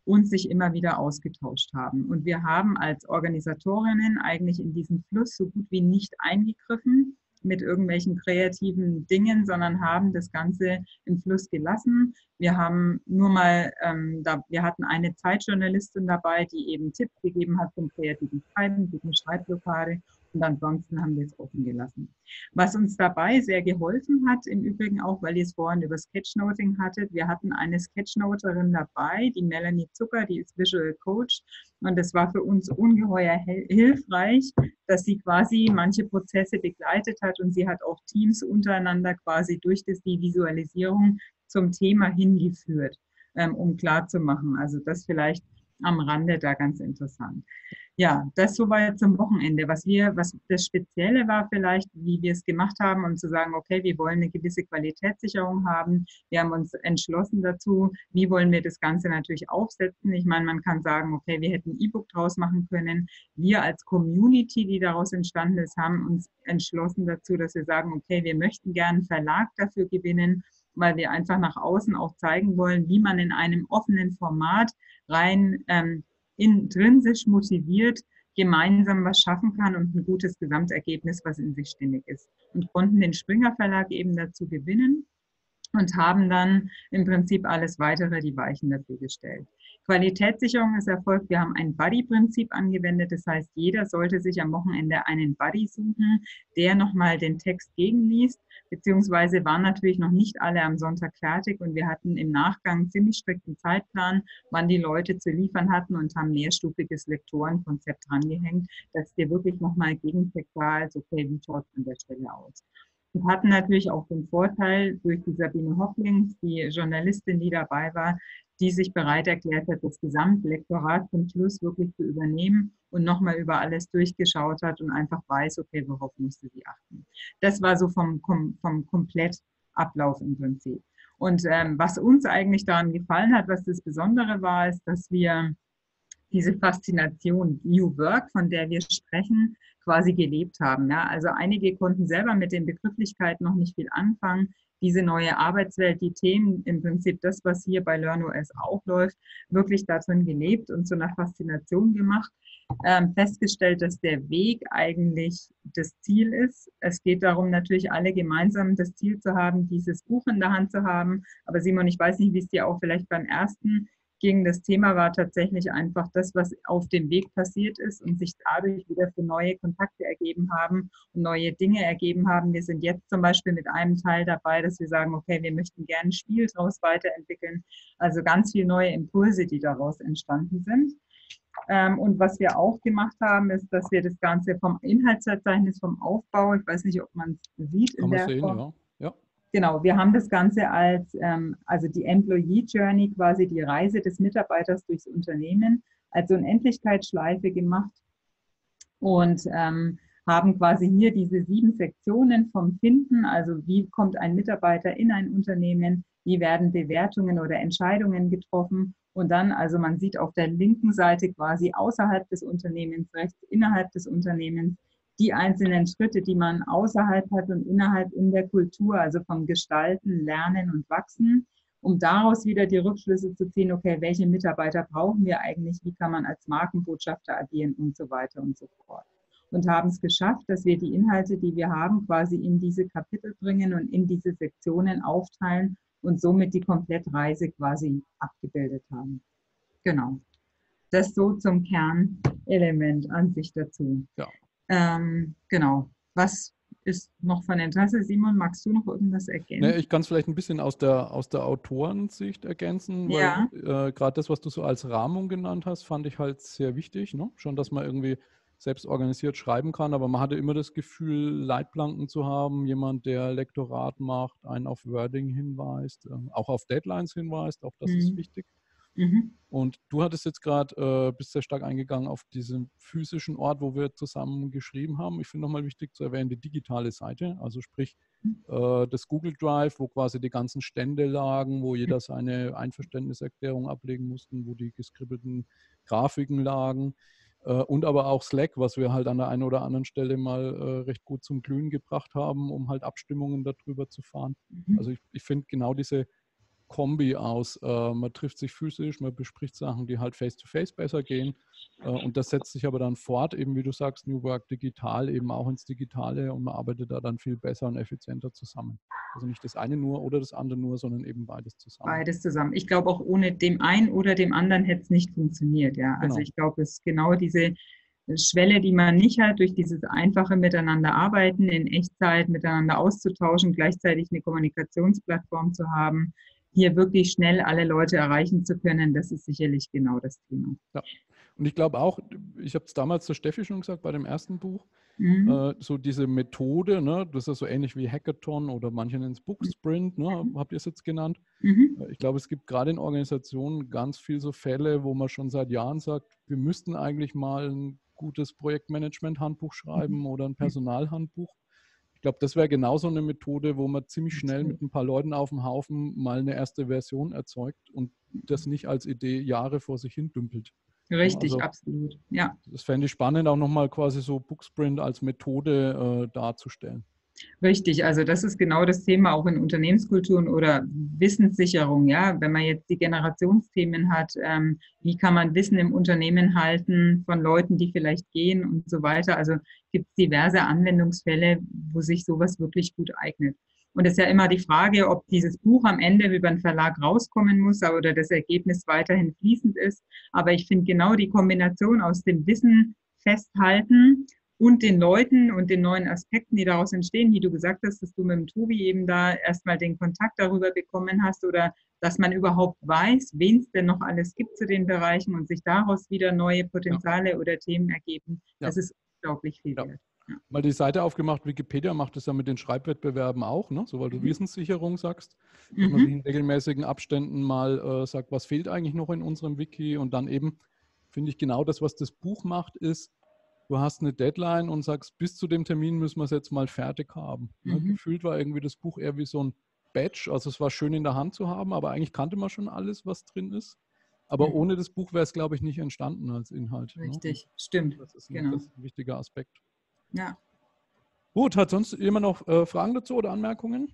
und sich immer wieder ausgetauscht haben. Und wir haben als Organisatorinnen eigentlich in diesen Fluss so gut wie nicht eingegriffen mit irgendwelchen kreativen Dingen, sondern haben das Ganze im Fluss gelassen. Wir haben nur mal, ähm, da, wir hatten eine Zeitjournalistin dabei, die eben Tipps gegeben hat zum kreativen Schreiben, gegen Schreibblockade. Und ansonsten haben wir es offen gelassen. Was uns dabei sehr geholfen hat, im Übrigen auch, weil ihr es vorhin über Sketchnoting hattet, wir hatten eine Sketchnoterin dabei, die Melanie Zucker, die ist Visual Coach. Und das war für uns ungeheuer hilfreich, dass sie quasi manche Prozesse begleitet hat und sie hat auch Teams untereinander quasi durch das, die Visualisierung zum Thema hingeführt, ähm, um klarzumachen. Also das vielleicht am Rande da ganz interessant. Ja, das soweit zum Wochenende. Was wir, was das Spezielle war vielleicht, wie wir es gemacht haben, um zu sagen, okay, wir wollen eine gewisse Qualitätssicherung haben. Wir haben uns entschlossen dazu, wie wollen wir das Ganze natürlich aufsetzen. Ich meine, man kann sagen, okay, wir hätten ein E-Book draus machen können. Wir als Community, die daraus entstanden ist, haben uns entschlossen dazu, dass wir sagen, okay, wir möchten gerne einen Verlag dafür gewinnen, weil wir einfach nach außen auch zeigen wollen, wie man in einem offenen Format rein ähm, intrinsisch motiviert gemeinsam was schaffen kann und ein gutes Gesamtergebnis, was in sich stimmig ist. Und konnten den Springer Verlag eben dazu gewinnen und haben dann im Prinzip alles weitere, die Weichen dafür gestellt. Qualitätssicherung ist erfolgt. Wir haben ein Buddy-Prinzip angewendet. Das heißt, jeder sollte sich am Wochenende einen Buddy suchen, der nochmal den Text gegenliest, beziehungsweise waren natürlich noch nicht alle am Sonntag fertig und wir hatten im Nachgang einen ziemlich strikten Zeitplan, wann die Leute zu liefern hatten und haben mehrstufiges Lektorenkonzept drangehängt, dass dir wirklich nochmal Gegentext da ist, okay, wie schaut es an der Stelle aus? Und hatten natürlich auch den Vorteil durch die Sabine Hocklings, die Journalistin, die dabei war, die sich bereit erklärt hat, das Gesamtlektorat zum Schluss wirklich zu übernehmen und nochmal über alles durchgeschaut hat und einfach weiß, okay, worauf musste sie achten. Das war so vom, vom Komplettablauf im Prinzip. Und ähm, was uns eigentlich daran gefallen hat, was das Besondere war, ist, dass wir diese Faszination New Work, von der wir sprechen, quasi gelebt haben. Ja? Also einige konnten selber mit den Begrifflichkeiten noch nicht viel anfangen. Diese neue Arbeitswelt, die Themen, im Prinzip das, was hier bei LearnOS auch läuft, wirklich darin gelebt und zu einer Faszination gemacht. Ähm, festgestellt, dass der Weg eigentlich das Ziel ist. Es geht darum, natürlich alle gemeinsam das Ziel zu haben, dieses Buch in der Hand zu haben. Aber Simon, ich weiß nicht, wie es dir auch vielleicht beim ersten ging. Das Thema war tatsächlich einfach das, was auf dem Weg passiert ist und sich dadurch wieder für neue Kontakte ergeben haben und neue Dinge ergeben haben. Wir sind jetzt zum Beispiel mit einem Teil dabei, dass wir sagen, okay, wir möchten gerne ein Spiel daraus weiterentwickeln. Also ganz viele neue Impulse, die daraus entstanden sind. Und was wir auch gemacht haben, ist, dass wir das Ganze vom Inhaltsverzeichnis, vom Aufbau, ich weiß nicht, ob man es sieht in der Form. Ja. Ja. Genau, wir haben das Ganze als, ähm, also die Employee Journey, quasi die Reise des Mitarbeiters durchs Unternehmen, als Unendlichkeitsschleife gemacht und ähm, haben quasi hier diese sieben Sektionen vom Finden, also wie kommt ein Mitarbeiter in ein Unternehmen, wie werden Bewertungen oder Entscheidungen getroffen und dann, also man sieht auf der linken Seite quasi außerhalb des Unternehmens, rechts innerhalb des Unternehmens, die einzelnen Schritte, die man außerhalb hat und innerhalb in der Kultur, also vom Gestalten, Lernen und Wachsen, um daraus wieder die Rückschlüsse zu ziehen, okay, welche Mitarbeiter brauchen wir eigentlich, wie kann man als Markenbotschafter agieren und so weiter und so fort. Und haben es geschafft, dass wir die Inhalte, die wir haben, quasi in diese Kapitel bringen und in diese Sektionen aufteilen und somit die Komplettreise quasi abgebildet haben. Genau. Das so zum Kernelement an sich dazu. Ja. Ähm, genau. Was ist noch von Interesse? Simon, magst du noch irgendwas ergänzen?
Ne, ich kann es vielleicht ein bisschen aus der, aus der Autorensicht ergänzen,
ja.
weil äh, gerade das, was du so als Rahmung genannt hast, fand ich halt sehr wichtig. Ne? Schon, dass man irgendwie selbst organisiert schreiben kann, aber man hatte immer das Gefühl, Leitplanken zu haben, jemand, der Lektorat macht, einen auf Wording hinweist, äh, auch auf Deadlines hinweist, auch das mhm. ist wichtig. Mhm. Und du hattest jetzt gerade, äh, bist sehr stark eingegangen auf diesen physischen Ort, wo wir zusammen geschrieben haben. Ich finde nochmal wichtig zu erwähnen, die digitale Seite, also sprich mhm. äh, das Google Drive, wo quasi die ganzen Stände lagen, wo jeder seine Einverständniserklärung ablegen musste, wo die gescribbelten Grafiken lagen. Und aber auch Slack, was wir halt an der einen oder anderen Stelle mal äh, recht gut zum Glühen gebracht haben, um halt Abstimmungen darüber zu fahren. Mhm. Also ich, ich finde genau diese Kombi aus, äh, man trifft sich physisch, man bespricht Sachen, die halt face-to-face besser gehen. Äh, und das setzt sich aber dann fort, eben wie du sagst, New Work digital, eben auch ins Digitale und man arbeitet da dann viel besser und effizienter zusammen. Also nicht das eine nur oder das andere nur, sondern eben beides zusammen.
Beides zusammen. Ich glaube, auch ohne dem einen oder dem anderen hätte es nicht funktioniert. Ja. Also
Genau.
ich glaube, es ist genau diese Schwelle, die man nicht hat, durch dieses einfache Miteinander arbeiten, in Echtzeit miteinander auszutauschen, gleichzeitig eine Kommunikationsplattform zu haben, hier wirklich schnell alle Leute erreichen zu können, das ist sicherlich genau das Thema.
Ja. Und ich glaube auch, ich habe es damals zur Steffi schon gesagt, bei dem ersten Buch,
Mhm.
äh, so diese Methode, ne, das ist so ähnlich wie Hackathon oder manche nennen es Book Sprint, ne, habt ihr es jetzt genannt.
Mhm.
Ich glaube, es gibt gerade in Organisationen ganz viel so Fälle, wo man schon seit Jahren sagt, wir müssten eigentlich mal ein gutes Projektmanagement-Handbuch schreiben
Mhm.
oder ein Personalhandbuch. Ich glaube, das wäre genauso eine Methode, wo man ziemlich schnell mit ein paar Leuten auf dem Haufen mal eine erste Version erzeugt und das nicht als Idee Jahre vor sich hin dümpelt.
Richtig,
Also,
absolut. Ja.
das fände ich spannend, auch nochmal quasi so Booksprint als Methode äh, darzustellen.
Richtig, also das ist genau das Thema auch in Unternehmenskulturen oder Wissenssicherung. Ja, wenn man jetzt die Generationsthemen hat, ähm, wie kann man Wissen im Unternehmen halten von Leuten, die vielleicht gehen und so weiter. Also gibt es diverse Anwendungsfälle, wo sich sowas wirklich gut eignet. Und es ist ja immer die Frage, ob dieses Buch am Ende über den Verlag rauskommen muss oder das Ergebnis weiterhin fließend ist. Aber ich finde genau die Kombination aus dem Wissen festhalten und den Leuten und den neuen Aspekten, die daraus entstehen, wie du gesagt hast, dass du mit dem Tobi eben da erstmal den Kontakt darüber bekommen hast oder dass man überhaupt weiß, wen es denn noch alles gibt zu den Bereichen und sich daraus wieder neue Potenziale ja. oder Themen ergeben.
Ja.
Das ist unglaublich viel
ja.
wert. Ja.
Mal die Seite aufgemacht, Wikipedia macht das ja mit den Schreibwettbewerben auch, ne? So, weil du mhm. Wissenssicherung sagst, dass mhm. man sich in regelmäßigen Abständen mal äh, sagt, was fehlt eigentlich noch in unserem Wiki und dann eben, finde ich, genau das, was das Buch macht, ist, du hast eine Deadline und sagst, bis zu dem Termin müssen wir es jetzt mal fertig haben. Mhm. Ne? Gefühlt war irgendwie das Buch eher wie so ein Badge, also es war schön in der Hand zu haben, aber eigentlich kannte man schon alles, was drin ist. Aber mhm. ohne das Buch wäre es, glaube ich, nicht entstanden als Inhalt.
Richtig,
ne?
stimmt.
Das ist, ein,
genau.
das ist ein wichtiger Aspekt.
Ja.
Gut, hat sonst jemand noch äh, Fragen dazu oder Anmerkungen?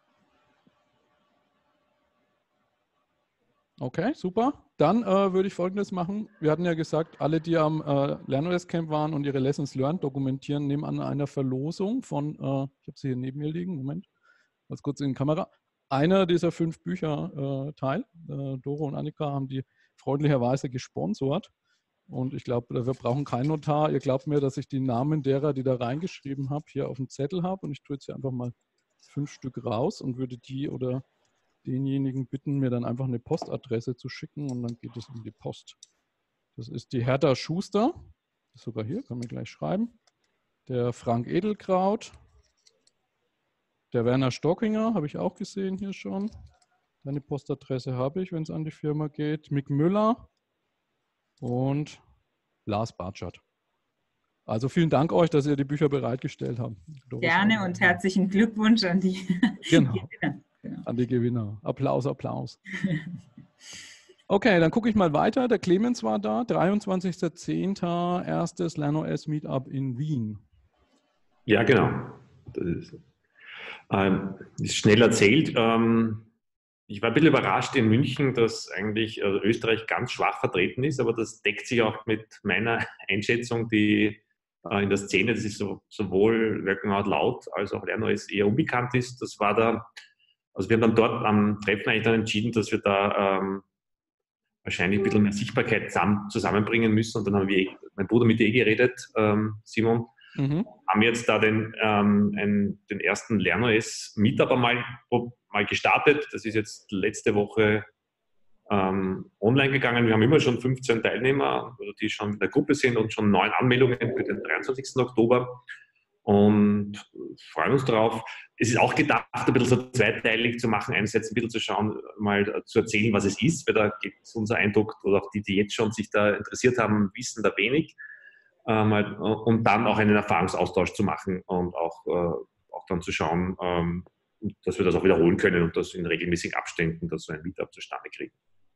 Okay, super. Dann äh, würde ich Folgendes machen. Wir hatten ja gesagt, alle, die am äh, LernOS Camp waren und ihre Lessons Learned dokumentieren, nehmen an einer Verlosung von, äh, ich habe sie hier neben mir liegen, Moment, ganz kurz in die Kamera, einer dieser fünf Bücher äh, teil. Äh, Doro und Annika haben die freundlicherweise gesponsort. Und ich glaube, wir brauchen keinen Notar. Ihr glaubt mir, dass ich die Namen derer, die da reingeschrieben habe, hier auf dem Zettel habe. Und ich tue jetzt hier einfach mal fünf Stück raus und würde die oder denjenigen bitten, mir dann einfach eine Postadresse zu schicken und dann geht es in die Post. Das ist die Hertha Schuster, das ist sogar hier, kann man gleich schreiben. Der Frank Edelkraut, der Werner Stockinger, habe ich auch gesehen hier schon. Seine Postadresse habe ich, wenn es an die Firma geht. Mick Müller und Lars Bartschat. Also vielen Dank euch, dass ihr die Bücher bereitgestellt habt.
Gerne und herzlichen Glückwunsch an die
genau.
Gewinner. Genau.
An die Gewinner. Applaus, Applaus. Okay, dann gucke ich mal weiter. Der Clemens war da, dreiundzwanzigster zehnter erstes LernOS Meetup in Wien.
Ja, genau. Das ist, ähm, ist schnell erzählt. Ähm, ich war ein bisschen überrascht in München, dass eigentlich also Österreich ganz schwach vertreten ist, aber das deckt sich auch mit meiner Einschätzung, die äh, in der Szene, das ist so, sowohl Working Out Loud als auch LernOS eher unbekannt ist. Das war da. Also wir haben dann dort am Treffen eigentlich dann entschieden, dass wir da ähm, wahrscheinlich ein bisschen mehr Sichtbarkeit zusammen, zusammenbringen müssen. Und dann haben wir, mein Bruder mit dir geredet, ähm, Simon, mhm. haben jetzt da den, ähm, einen, den ersten LernOS-Meetup einmal mal gestartet. Das ist jetzt letzte Woche ähm, online gegangen. Wir haben immer schon fünfzehn Teilnehmer, die schon in der Gruppe sind und schon neun Anmeldungen für den dreiundzwanzigsten Oktober. Und freuen uns darauf. Es ist auch gedacht, ein bisschen so zweiteilig zu machen, einerseits ein bisschen zu schauen, mal zu erzählen, was es ist, weil da gibt es unser Eindruck, oder auch die, die jetzt schon sich da interessiert haben, wissen da wenig. Ähm, und dann auch einen Erfahrungsaustausch zu machen und auch, äh, auch dann zu schauen, ähm, dass wir das auch wiederholen können und das in regelmäßigen Abständen, dass wir ein Meetup zustande kriegen.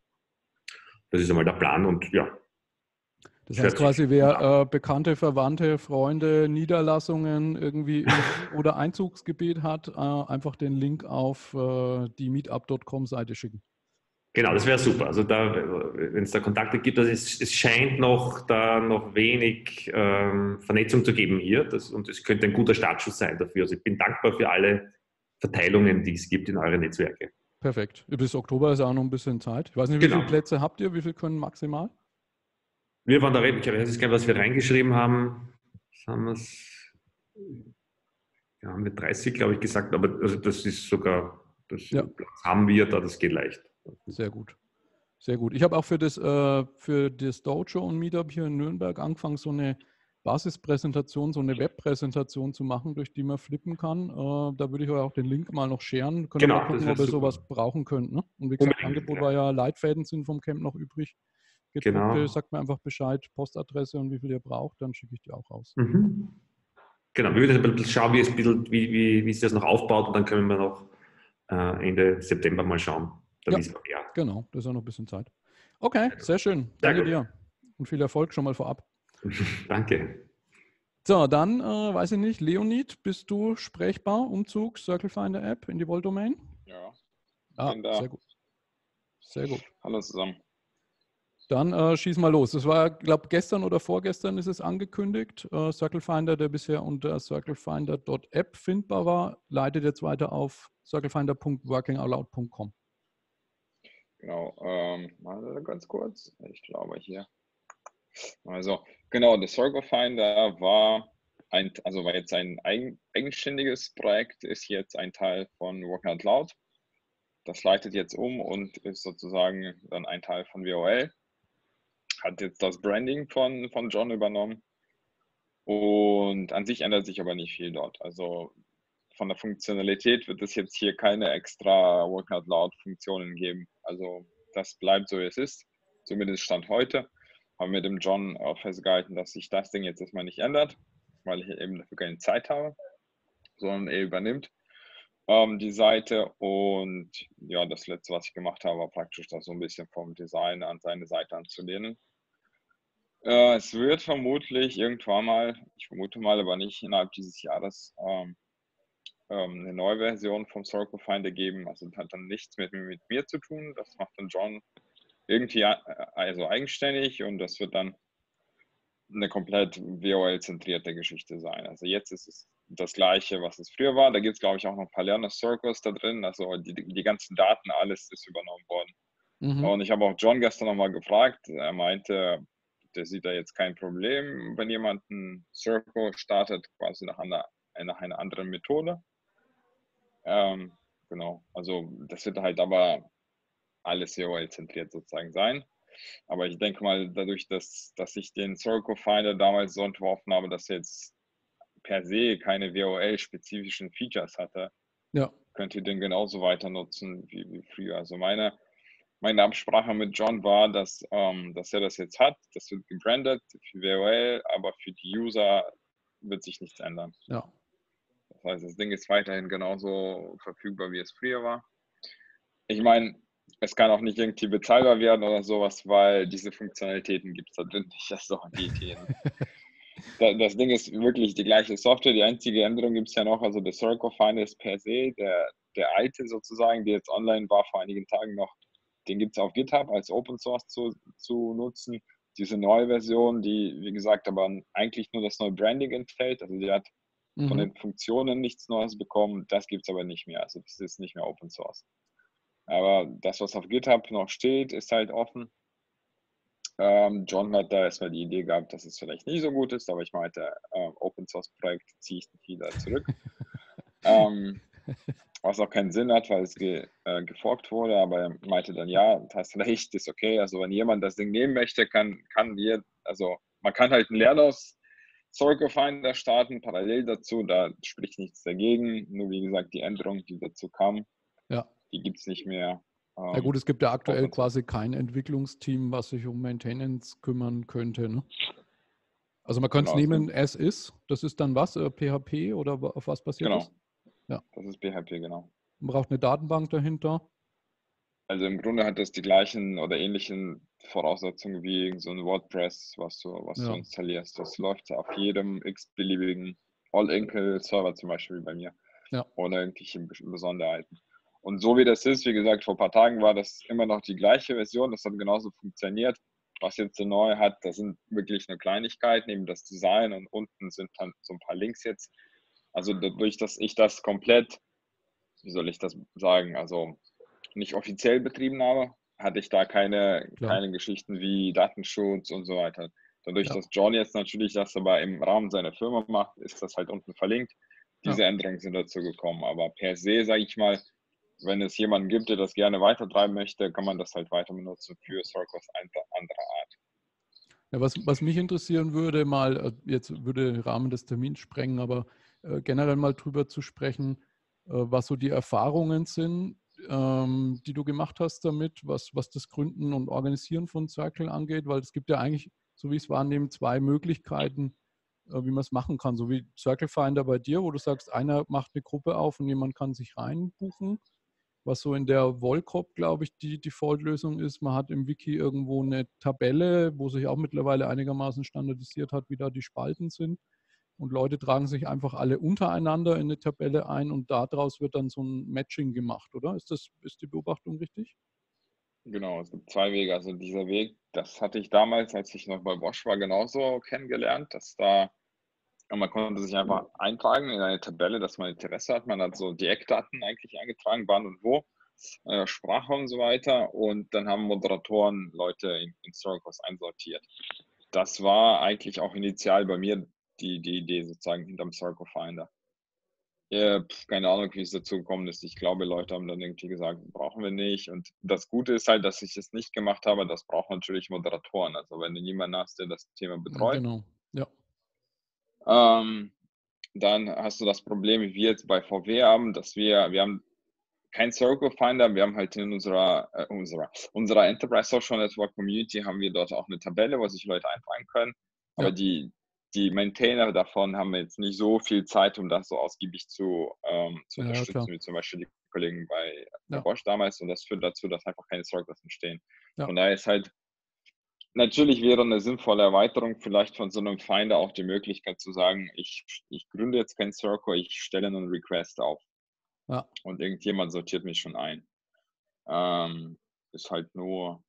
Das ist einmal der Plan und ja.
Das heißt quasi, wer äh, bekannte, Verwandte, Freunde, Niederlassungen irgendwie oder Einzugsgebiet hat, äh, einfach den Link auf äh, die meetup Punkt com Seite schicken.
Genau, das wäre super. Also da, wenn es da Kontakte gibt, also es, es scheint noch da noch wenig ähm, Vernetzung zu geben hier. Das, und es könnte ein guter Startschuss sein dafür. Also ich bin dankbar für alle Verteilungen, die es gibt in eure Netzwerke.
Perfekt. Bis Oktober ist auch noch ein bisschen Zeit. Ich weiß nicht, wie
Genau.
viele Plätze habt ihr? Wie viel können maximal?
Wir waren da, ich weiß jetzt gar nicht, was wir reingeschrieben haben. Was haben wir's? Ja, haben wir dreißig, glaube ich, gesagt, aber also das ist sogar, das
Ja.
Platz haben wir da, das geht leicht.
Sehr gut. Sehr gut. Ich habe auch für das, äh, für das Dojo und Meetup hier in Nürnberg angefangen, so eine Basispräsentation, so eine Webpräsentation zu machen, durch die man flippen kann. Äh, da würde ich euch auch den Link mal noch sharen. Könnt ihr
Genau,
mal gucken,
das
ob ihr
wäre super.
sowas brauchen könnt. Ne? Und wie gesagt,
Unbedingt,
Angebot
ja.
war ja, Leitfäden sind vom Camp noch übrig. Gedruckte,
Genau.
sagt mir einfach Bescheid, Postadresse und wie viel ihr braucht, dann schicke ich die auch raus.
Mhm. Genau, wir würden ein bisschen schauen, wie, es ein bisschen, wie, wie, wie sich das noch aufbaut und dann können wir noch äh, Ende September mal schauen. Da
Ja,
wissen wir mehr.
genau, das ist ja noch ein bisschen Zeit. Okay, sehr schön. Danke dir und viel Erfolg schon mal vorab.
Danke.
So, dann äh, weiß ich nicht, Leonid, bist du sprechbar? Umzug, Circle Finder App in die Volt-Domain?
Ja,
Ah,
bin da.
sehr gut. Sehr gut.
Hallo zusammen.
Dann äh, schieß mal los. Das war, glaube ich, gestern oder vorgestern ist es angekündigt. Äh, Circle Finder, der bisher unter circlefinder punkt app findbar war, leitet jetzt weiter auf circlefinder punkt working out loud punkt com.
Genau, ähm, mal ganz kurz. Ich glaube hier. Also, genau, der Circle Finder war ein, also war jetzt ein eigen, eigenständiges Projekt, ist jetzt ein Teil von Working Out Loud. Das leitet jetzt um und ist sozusagen dann ein Teil von W O L. Hat jetzt das Branding von, von John übernommen. Und an sich ändert sich aber nicht viel dort. Also von der Funktionalität wird es jetzt hier keine extra Working Out Loud Funktionen geben. Also das bleibt so, wie es ist. Zumindest Stand heute. Haben wir dem John auch festgehalten, dass sich das Ding jetzt erstmal nicht ändert, weil ich eben dafür keine Zeit habe, sondern er übernimmt ähm, die Seite. Und ja, das letzte, was ich gemacht habe, war praktisch das so ein bisschen vom Design an seine Seite anzulehnen. Äh, es wird vermutlich irgendwann mal, ich vermute mal, aber nicht innerhalb dieses Jahres, ähm, ähm, eine neue Version vom Circle Finder geben. Also das hat dann nichts mit, mit mir zu tun. Das macht dann John irgendwie äh, also eigenständig und das wird dann eine komplett W O L-zentrierte Geschichte sein. Also jetzt ist es das Gleiche, was es früher war. Da gibt es, glaube ich, auch noch ein paar Learner-Circles da drin. Also die, die ganzen Daten, alles ist übernommen worden.
Mhm.
Und ich habe auch John gestern nochmal gefragt. Er meinte, der sieht da jetzt kein Problem, wenn jemand einen Circle startet, quasi nach einer, nach einer anderen Methode. Ähm, genau, also das wird halt aber alles W O L-zentriert sozusagen sein. Aber ich denke mal, dadurch, dass, dass ich den Circle Finder damals so entworfen habe, dass er jetzt per se keine W O L-spezifischen Features hatte,
ja.
könnt ihr den genauso weiter nutzen wie, wie früher. Also meine, meine Absprache mit John war, dass, ähm, dass er das jetzt hat. Das wird gebrandet für W O L, aber für die User wird sich nichts ändern.
Ja.
Das heißt, das Ding ist weiterhin genauso verfügbar, wie es früher war. Ich meine, es kann auch nicht irgendwie bezahlbar werden oder sowas, weil diese Funktionalitäten gibt es da drin nicht. Also die, die, das Ding ist wirklich die gleiche Software. Die einzige Änderung gibt es ja noch, also der Circle Finder ist per se, der, der alte sozusagen, der jetzt online war vor einigen Tagen noch, den gibt es auf GitHub als Open Source zu, zu nutzen. Diese neue Version, die, wie gesagt, aber eigentlich nur das neue Branding enthält, also die hat mhm. von den Funktionen nichts Neues bekommen, das gibt es aber nicht mehr. Also das ist nicht mehr Open Source. Aber das, was auf GitHub noch steht, ist halt offen. Ähm, John hat da erstmal die Idee gehabt, dass es vielleicht nicht so gut ist, aber ich meinte, äh, Open Source Projekt ziehe ich nicht wieder zurück. ähm, was auch keinen Sinn hat, weil es ge, äh, geforkt wurde, aber er meinte dann, ja, hast recht, ist okay. Also wenn jemand das Ding nehmen möchte, kann, kann wir, also man kann halt einen Lehrlauf Circle Finder starten, parallel dazu, da spricht nichts dagegen. Nur wie gesagt, die Änderung, die dazu kam,
ja.
die gibt es nicht mehr.
Ähm, ja gut, es gibt ja aktuell quasi kein Entwicklungsteam, was sich um Maintenance kümmern könnte. Ne? Also man könnte es genau, nehmen, as is. Das ist dann was? P H P oder auf was basiert
genau.
das? Ja.
Das ist P H P, genau.
Man braucht eine Datenbank dahinter.
Also im Grunde hat das die gleichen oder ähnlichen Voraussetzungen wie so ein WordPress, was du, was ja. du installierst. Das läuft auf jedem x-beliebigen All-Inkle-Server zum Beispiel bei mir.
Ja.
Ohne irgendwelche Besonderheiten. Und so wie das ist, wie gesagt, vor ein paar Tagen war das immer noch die gleiche Version, das hat genauso funktioniert. Was jetzt so neu hat, das sind wirklich nur Kleinigkeiten, eben das Design und unten sind dann so ein paar Links jetzt. Also dadurch, dass ich das komplett, wie soll ich das sagen, also nicht offiziell betrieben habe, hatte ich da keine, keine Geschichten wie Datenschutz und so weiter. Dadurch, ja. dass John jetzt natürlich das aber im Rahmen seiner Firma macht, ist das halt unten verlinkt. Diese ja. Änderungen sind dazu gekommen. Aber per se, sage ich mal, wenn es jemanden gibt, der das gerne weitertreiben möchte, kann man das halt weiter benutzen für Circles anderer Art.
Ja, was, was mich interessieren würde, mal, jetzt würde den Rahmen des Termins sprengen, aber äh, generell mal drüber zu sprechen, äh, was so die Erfahrungen sind, ähm, die du gemacht hast damit, was, was das Gründen und Organisieren von Circle angeht, weil es gibt ja eigentlich, so wie ich es wahrnehme, zwei Möglichkeiten, äh, wie man es machen kann. So wie Circle Finder bei dir, wo du sagst, einer macht eine Gruppe auf und jemand kann sich reinbuchen. Was so in der Volcop, glaube ich, die Default-Lösung ist. Man hat im Wiki irgendwo eine Tabelle, wo sich auch mittlerweile einigermaßen standardisiert hat, wie da die Spalten sind. Und Leute tragen sich einfach alle untereinander in eine Tabelle ein und daraus wird dann so ein Matching gemacht, oder? Ist das, ist die Beobachtung richtig?
Genau, es gibt zwei Wege. Also dieser Weg, das hatte ich damals, als ich noch bei Bosch war, genauso kennengelernt, dass da man konnte sich einfach eintragen in eine Tabelle, dass man Interesse hat. Man hat so die Eckdaten eigentlich eingetragen, wann und wo, äh, Sprache und so weiter. Und dann haben Moderatoren Leute in, in Circles einsortiert. Das war eigentlich auch initial bei mir die, die Idee sozusagen hinterm Circle Finder. Ja, pf, keine Ahnung, wie es dazu gekommen ist. Ich glaube, Leute haben dann irgendwie gesagt, brauchen wir nicht. Und das Gute ist halt, dass ich es nicht gemacht habe. Das braucht natürlich Moderatoren. Also wenn du niemanden hast, der das Thema betreut.
Genau, ja.
Ähm, dann hast du das Problem, wie wir jetzt bei V W haben, dass wir, wir haben kein Circle Finder, wir haben halt in unserer, äh, unserer, unserer Enterprise Social Network Community haben wir dort auch eine Tabelle, wo sich Leute eintragen können. Aber ja. die, die Maintainer davon haben jetzt nicht so viel Zeit, um das so ausgiebig zu, ähm, zu
Ja,
unterstützen,
ja,
wie zum Beispiel die Kollegen bei, bei
ja.
Bosch damals. Und das führt dazu, dass einfach keine Circles entstehen.
Ja.
Von daher ist halt natürlich wäre eine sinnvolle Erweiterung vielleicht von so einem Finder auch die Möglichkeit zu sagen, ich, ich gründe jetzt kein Circle, ich stelle einen Request auf.
Ja.
Und irgendjemand sortiert mich schon ein. Ähm, ist halt nur,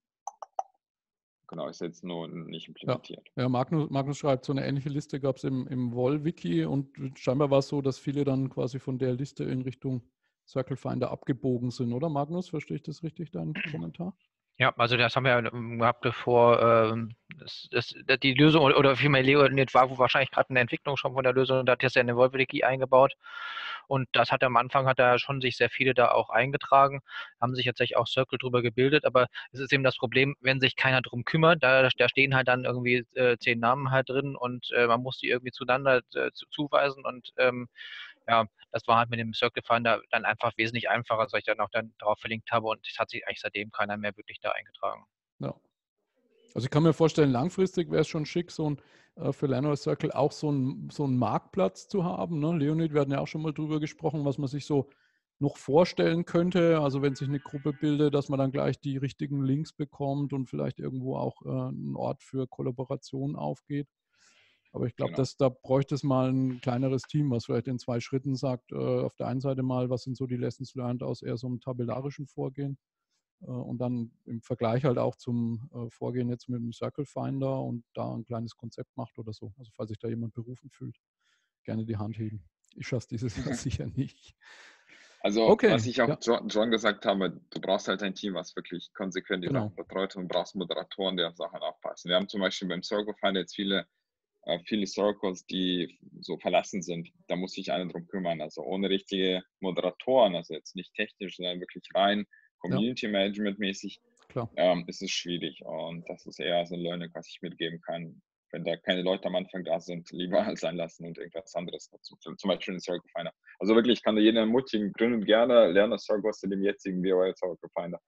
genau, ist jetzt nur nicht implementiert.
Ja, ja Magnus, Magnus schreibt, so eine ähnliche Liste gab es im, im Vol-Wiki und scheinbar war es so, dass viele dann quasi von der Liste in Richtung Circle Finder abgebogen sind, oder Magnus? Verstehe ich das richtig, deinen Kommentar?
Ja, also das haben wir ja gehabt, bevor ähm, das, das, die Lösung oder vielmehr Leonid war wo wahrscheinlich gerade in der Entwicklung schon von der Lösung, da hat jetzt ja eine Vol-Wiki eingebaut und das hat am Anfang hat da schon sich sehr viele da auch eingetragen, haben sich tatsächlich auch Circle drüber gebildet, aber es ist eben das Problem, wenn sich keiner drum kümmert, da, da stehen halt dann irgendwie äh, zehn Namen halt drin und äh, man muss die irgendwie zueinander äh, zu, zuweisen und ähm, ja, das war halt mit dem Circle Finder dann einfach wesentlich einfacher, als ich dann auch dann darauf verlinkt habe und es hat sich eigentlich seitdem keiner mehr wirklich da eingetragen.
Ja. Also ich kann mir vorstellen, langfristig wäre es schon schick, so ein, äh, für LernOS Circle auch so einen so einen Marktplatz zu haben. Ne? Leonid, wir hatten ja auch schon mal drüber gesprochen, was man sich so noch vorstellen könnte. Also wenn sich eine Gruppe bildet, dass man dann gleich die richtigen Links bekommt und vielleicht irgendwo auch äh, ein Ort für Kollaboration aufgeht. Aber ich glaube,
Genau.
da bräuchte es mal ein kleineres Team, was vielleicht in zwei Schritten sagt, äh, auf der einen Seite mal, was sind so die Lessons learned aus eher so einem tabellarischen Vorgehen äh, und dann im Vergleich halt auch zum äh, Vorgehen jetzt mit dem Circle Finder und da ein kleines Konzept macht oder so. Also falls sich da jemand berufen fühlt, gerne die Hand heben. Ich schaffe dieses Jahr sicher nicht.
Also
okay,
was ich auch
ja.
John, John gesagt habe, du brauchst halt ein Team, was wirklich konsequent die
Genau.
Sachen betreut und brauchst Moderatoren, die auf Sachen aufpassen. Wir haben zum Beispiel beim Circle Finder jetzt viele äh, viele Circles, die so verlassen sind. Da muss sich einer drum kümmern. Also ohne richtige Moderatoren, also jetzt nicht technisch, sondern wirklich rein Community Management mäßig,
Klar.
ähm, ist es schwierig. Und das ist eher so ein Learning, was ich mitgeben kann. Wenn da keine Leute am Anfang da sind, lieber halt sein lassen und irgendwas anderes dazu. Zum Beispiel den Circle Finder. Also wirklich, ich kann da jeden ermutigen, gründen gerne, lerne Circles in dem jetzigen V O L Circle Finder.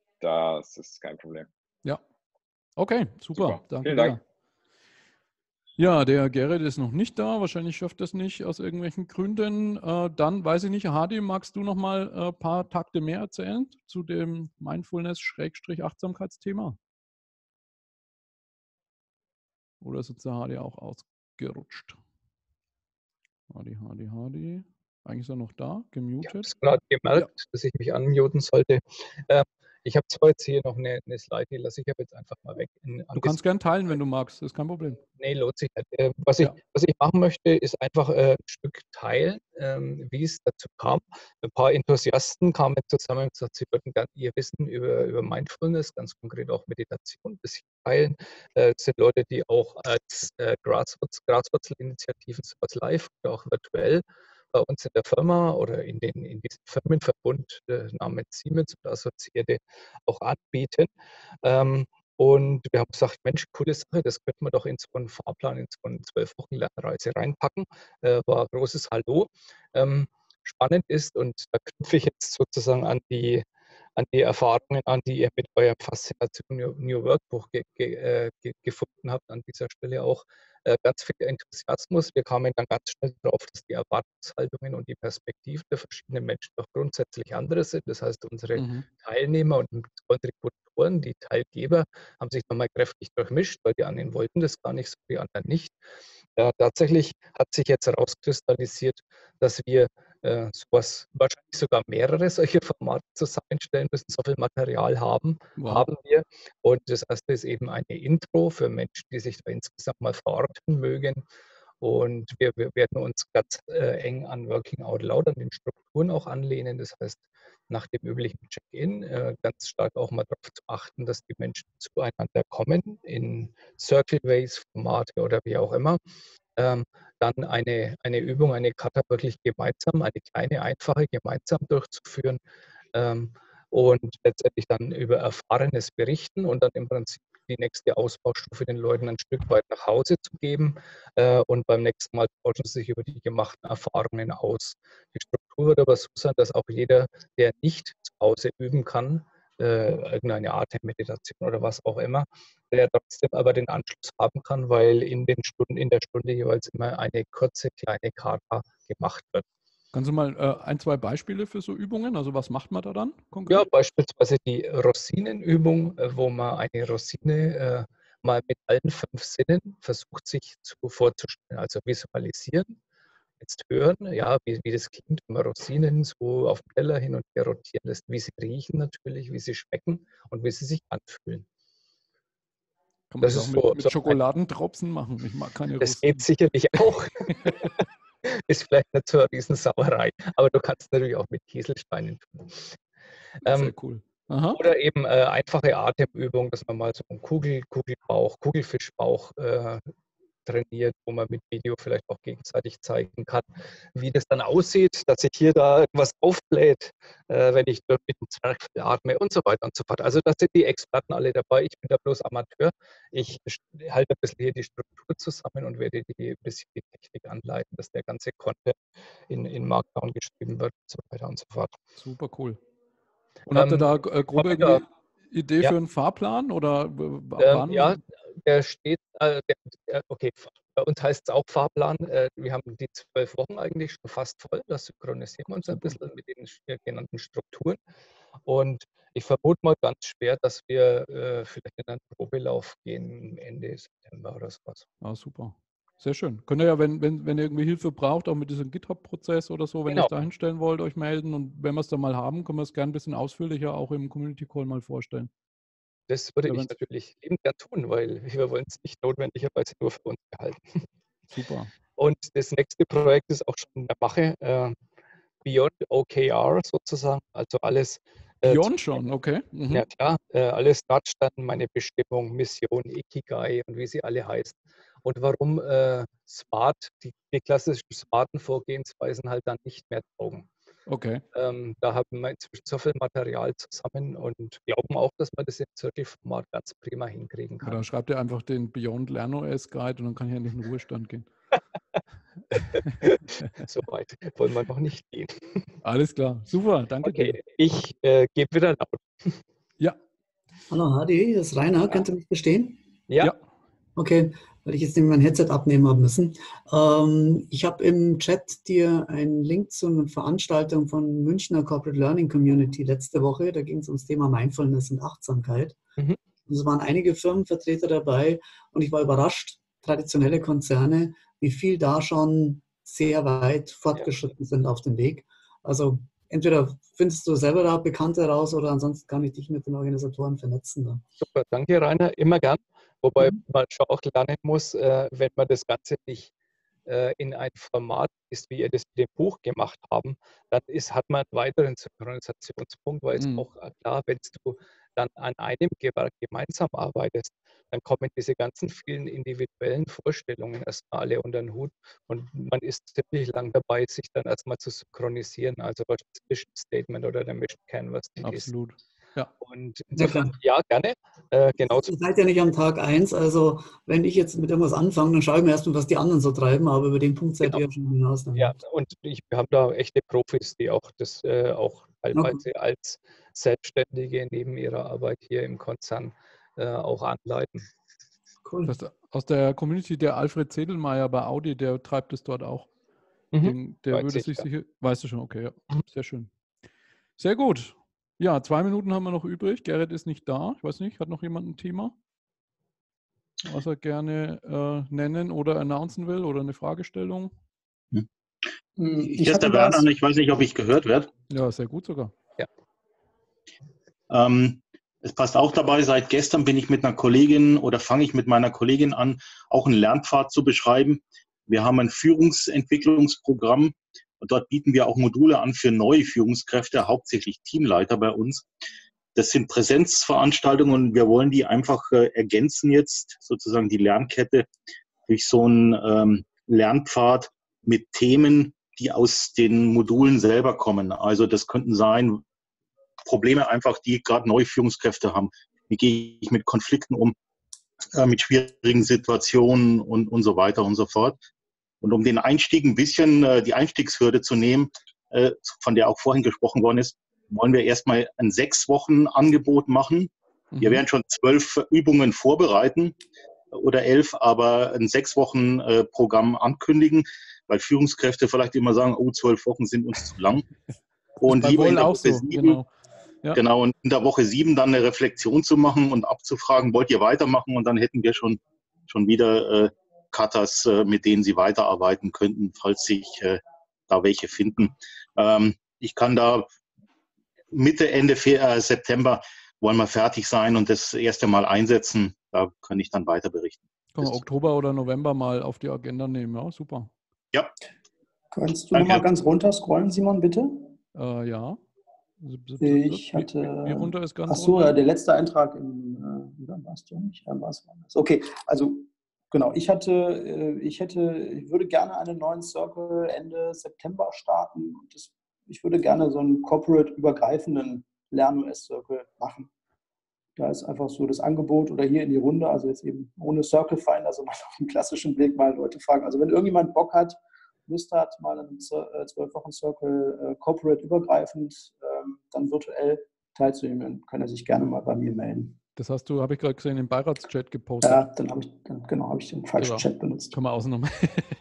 Das ist kein Problem.
Ja. Okay, super.
Super.
Danke
Vielen
dir.
Dank.
Ja, der Gerrit ist noch nicht da. Wahrscheinlich schafft das nicht aus irgendwelchen Gründen. Äh, dann weiß ich nicht, Hadi, magst du noch mal ein äh, paar Takte mehr erzählen zu dem Mindfulness-Achtsamkeitsthema? Oder ist jetzt der Hadi auch ausgerutscht? Hadi, Hadi, Hadi. Eigentlich ist er noch da, gemutet.
Ich habe es gerade gemerkt, ja. dass ich mich unmuten sollte. Ähm, ich habe zwar jetzt hier noch eine, eine Slide, die lasse ich aber jetzt einfach mal weg. In,
du kannst gern teilen, wenn du magst, das ist kein Problem.
Nee, lohnt sich nicht. Äh, was, ja. ich, was ich machen möchte, ist einfach äh, ein Stück teilen, ähm, wie es dazu kam. Ein paar Enthusiasten kamen zusammen und gesagt, sie würden gerne ihr Wissen über, über Mindfulness, ganz konkret auch Meditation, ein bisschen teilen. Äh, das sind Leute, die auch als äh, Graswurzelinitiativen, sowas live oder auch virtuell bei uns in der Firma oder in, den, in diesem Firmenverbund äh, namens Siemens oder Assoziierte auch anbieten. Ähm, und wir haben gesagt, Mensch, coole Sache, das könnte man doch in so einen Fahrplan, in so eine zwölf Wochen Lernreise reinpacken. Äh, war ein großes Hallo. Ähm, spannend ist, und da knüpfe ich jetzt sozusagen an die, an die Erfahrungen an, die ihr mit eurem Faszination New, New Work Buch ge, ge, äh, ge, gefunden habt, an dieser Stelle auch äh, ganz viel Enthusiasmus. Wir kamen dann ganz schnell darauf, dass die Erwartungshaltungen und die Perspektiven der verschiedenen Menschen doch grundsätzlich andere sind. Das heißt, unsere mhm. Teilnehmer und Kontributoren, die Teilgeber, haben sich nochmal kräftig durchmischt, weil die anderen wollten das gar nicht so, die anderen nicht. Ja, tatsächlich hat sich jetzt herauskristallisiert, dass wir äh, sowas, wahrscheinlich sogar mehrere solche Formate zusammenstellen müssen. So viel Material haben, wow. haben wir. Und das erste ist eben eine Intro für Menschen, die sich da insgesamt mal verorten mögen. Und wir, wir werden uns ganz äh, eng an Working Out Loud, an den Strukturen auch anlehnen. Das heißt, nach dem üblichen Check-in äh, ganz stark auch mal darauf zu achten, dass die Menschen zueinander kommen, in Circle-Ways-Formate oder wie auch immer. Ähm, dann eine, eine Übung, eine Kata wirklich gemeinsam, eine kleine, einfache gemeinsam durchzuführen ähm, und letztendlich dann über Erfahrenes berichten und dann im Prinzip die nächste Ausbaustufe den Leuten ein Stück weit nach Hause zu geben äh, und beim nächsten Mal tauschen sie sich über die gemachten Erfahrungen aus. Die Struktur wird aber so sein, dass auch jeder, der nicht zu Hause üben kann, äh, irgendeine Atemmeditation oder was auch immer, der trotzdem aber den Anschluss haben kann, weil in den Stunden, in der Stunde jeweils immer eine kurze kleine Kata gemacht wird.
Kannst du mal äh, ein, zwei Beispiele für so Übungen? Also was macht man da dann konkret?
Ja, beispielsweise die Rosinenübung, wo man eine Rosine äh, mal mit allen fünf Sinnen versucht, sich zu, vorzustellen. Also visualisieren, jetzt hören, ja, wie, wie das klingt, wenn man Rosinen so auf dem Teller hin und her rotieren lässt, wie sie riechen natürlich, wie sie schmecken und wie sie sich anfühlen.
Kann man das, das auch mit, so, mit so Schokoladentropfen machen? Ich mag keine
Das
Rosinen.
geht sicherlich auch. Ist vielleicht nicht so eine Riesensauerei, aber du kannst natürlich auch mit Kieselsteinen tun.
Sehr ähm, cool. Aha.
Oder eben äh, einfache Atemübungen, dass man mal so einen Kugel, Kugelbauch, Kugelfischbauch äh, trainiert, wo man mit Video vielleicht auch gegenseitig zeigen kann, wie das dann aussieht, dass sich hier da irgendwas aufbläht, äh, wenn ich dort mit dem Zwerchfell atme und so weiter und so fort. Also da sind die Experten alle dabei. Ich bin da bloß Amateur. Ich halte ein bisschen hier die Struktur zusammen und werde die, ein bisschen die Technik anleiten, dass der ganze Content in, in Markdown geschrieben wird und so weiter und so fort.
Super cool. Und ähm, habt ihr da äh, grobe
da,
Idee
ja.
für einen Fahrplan oder ab
wann? Ähm, ja, der steht, äh, der, okay, bei uns heißt es auch Fahrplan. Äh, wir haben die zwölf Wochen eigentlich schon fast voll. Das synchronisieren wir uns Super. ein bisschen mit den genannten Strukturen. Und ich vermute mal ganz schwer, dass wir äh, vielleicht in einen Probelauf gehen Ende September oder sowas.
Ah, super. Sehr schön. Könnt ihr ja, wenn, wenn, wenn ihr irgendwie Hilfe braucht, auch mit diesem GitHub-Prozess oder so, wenn
genau.
ihr es da hinstellen wollt, euch melden. Und wenn wir es dann mal haben, können wir es gerne ein bisschen ausführlicher auch im Community Call mal vorstellen.
Das würde ja, ich natürlich liebend gern tun, weil wir wollen es nicht notwendigerweise nur für uns behalten.
Super.
Und das nächste Projekt ist auch schon in der Mache, äh, Beyond O K R sozusagen, also alles.
Äh, Beyond schon, okay.
Mhm. Ja klar, äh, alles Startstanden, meine Bestimmung, Mission, Ikigai und wie sie alle heißen. Und warum äh, Smart, die, die klassischen smarten Vorgehensweisen halt dann nicht mehr taugen.
Okay.
Ähm, da haben wir inzwischen so viel Material zusammen und glauben auch, dass man das im Zirkelformat ganz prima hinkriegen kann.
Ja, da schreibt ihr einfach den Beyond LernOS Guide und dann kann ich ja nicht in den Ruhestand gehen.
So weit wollen wir noch nicht gehen.
Alles klar, super, danke
okay,
dir.
Ich äh, gebe wieder laut.
Ja.
Hallo Hadi, hier ist Rainer, ja. Könnt ihr mich verstehen?
Ja. ja.
Okay, weil ich jetzt nämlich mein Headset abnehmen habe müssen. Ähm, ich habe im Chat dir einen Link zu einer Veranstaltung von Münchner Corporate Learning Community letzte Woche. Da ging es ums Thema Mindfulness und Achtsamkeit. Mhm. Und es waren einige Firmenvertreter dabei und ich war überrascht, traditionelle Konzerne, wie viel da schon sehr weit fortgeschritten sind auf dem Weg. Also entweder findest du selber da Bekannte raus oder ansonsten kann ich dich mit den Organisatoren vernetzen. Dann.
Super, danke Rainer, immer gern. Wobei
Mhm.
man schon auch lernen muss, äh, wenn man das Ganze nicht äh, in ein Format ist, wie ihr das mit dem Buch gemacht haben, dann ist, hat man einen weiteren Synchronisationspunkt, weil es
Mhm.
auch äh, klar, wenn du dann an einem Gewerk gemeinsam arbeitest, dann kommen diese ganzen vielen individuellen Vorstellungen erstmal alle unter den Hut und man ist ziemlich lang dabei, sich dann erstmal zu synchronisieren, also was das Mission Statement oder der Mission Canvas ist.
Absolut. Ja.
Und
Ja,
insofern,
klar.
ja, gerne. Äh, genau.
Ihr seid ja nicht am Tag eins, also wenn ich jetzt mit irgendwas anfange, dann schaue ich mir erstmal, was die anderen so treiben, aber über den Punkt seid
Genau.
ihr ja schon hinaus. Dann.
Ja, und ich, wir haben da echte Profis, die auch das äh, auch teilweise
Okay.
als Selbstständige neben ihrer Arbeit hier im Konzern äh, auch anleiten.
Cool.
Das aus der Community, der Alfred Zedelmeier bei Audi, der treibt es dort auch.
Mhm.
Den, der
Weiß
würde
ich,
sich
ja.
sicher, weißt du schon, okay, ja.
Mhm.
Sehr schön. Sehr gut. Ja, zwei Minuten haben wir noch übrig. Gerrit ist nicht da. Ich weiß nicht, hat noch jemand ein Thema, was er gerne äh, nennen oder announcen will oder eine Fragestellung?
Hm,
Ich
Ich
heiße der
hatte
Werner
was.
und ich weiß nicht, ob ich gehört werde.
Ja, sehr gut sogar.
Ähm, es passt auch dabei, seit gestern bin ich mit einer Kollegin oder fange ich mit meiner Kollegin an, auch einen Lernpfad zu beschreiben. Wir haben ein Führungsentwicklungsprogramm und dort bieten wir auch Module an für neue Führungskräfte, hauptsächlich Teamleiter bei uns. Das sind Präsenzveranstaltungen und wir wollen die einfach äh, ergänzen jetzt, sozusagen die Lernkette durch so einen ähm, Lernpfad mit Themen, die aus den Modulen selber kommen. Also das könnten sein Probleme einfach, die gerade neue Führungskräfte haben. Wie gehe ich mit Konflikten um, äh, mit schwierigen Situationen und, und so weiter und so fort. Und um den Einstieg ein bisschen, äh, die Einstiegshürde zu nehmen, äh, von der auch vorhin gesprochen worden ist, wollen wir erstmal ein sechs Wochen Angebot machen.
Mhm.
Wir werden schon zwölf Übungen vorbereiten oder elf, aber ein sechs Wochen äh, Programm ankündigen, weil Führungskräfte vielleicht immer sagen, oh, zwölf Wochen sind uns zu lang. Und
Bei
lieber in
Wohl
der
auch
Woche
so,
sieben,
genau. Ja.
genau, und in der Woche sieben dann eine Reflexion zu machen und abzufragen, wollt ihr weitermachen? Und dann hätten wir schon, schon wieder äh, Katas, äh, mit denen sie weiterarbeiten könnten, falls sich äh, da welche finden. Ähm, ich kann da Mitte, Ende äh, September wollen wir fertig sein und das erste Mal einsetzen. Da kann ich dann weiter berichten.
Können wir Oktober oder November mal auf die Agenda nehmen. Ja, super.
Ja.
Kannst du
Danke.
nochmal ganz runter scrollen, Simon, bitte?
Äh, ja.
Ich hatte.
Wie, wie runter ist ganz
Ach so,
runter?
ja, der letzte Eintrag im. Äh, oder warst du nicht? Ja, war's woanders. Okay, also genau. Ich hatte, äh, ich hätte, ich würde gerne einen neuen Circle Ende September starten und das, ich würde gerne so einen corporate-übergreifenden Lern-O S-Circle machen. Da ist einfach so das Angebot oder hier in die Runde, also jetzt eben ohne Circle Finder, sondern auf dem klassischen Weg mal Leute fragen. Also wenn irgendjemand Bock hat, Lust hat, mal einen zwölf Wochen Circle äh, corporate übergreifend, ähm, dann virtuell teilzunehmen, kann er sich gerne mal bei mir melden.
Das hast du, habe ich gerade gesehen, im Beiratschat gepostet.
Ja, dann habe ich, dann, genau, habe ich den falschen
Genau.
Chat benutzt.
Können wir ausnehmen.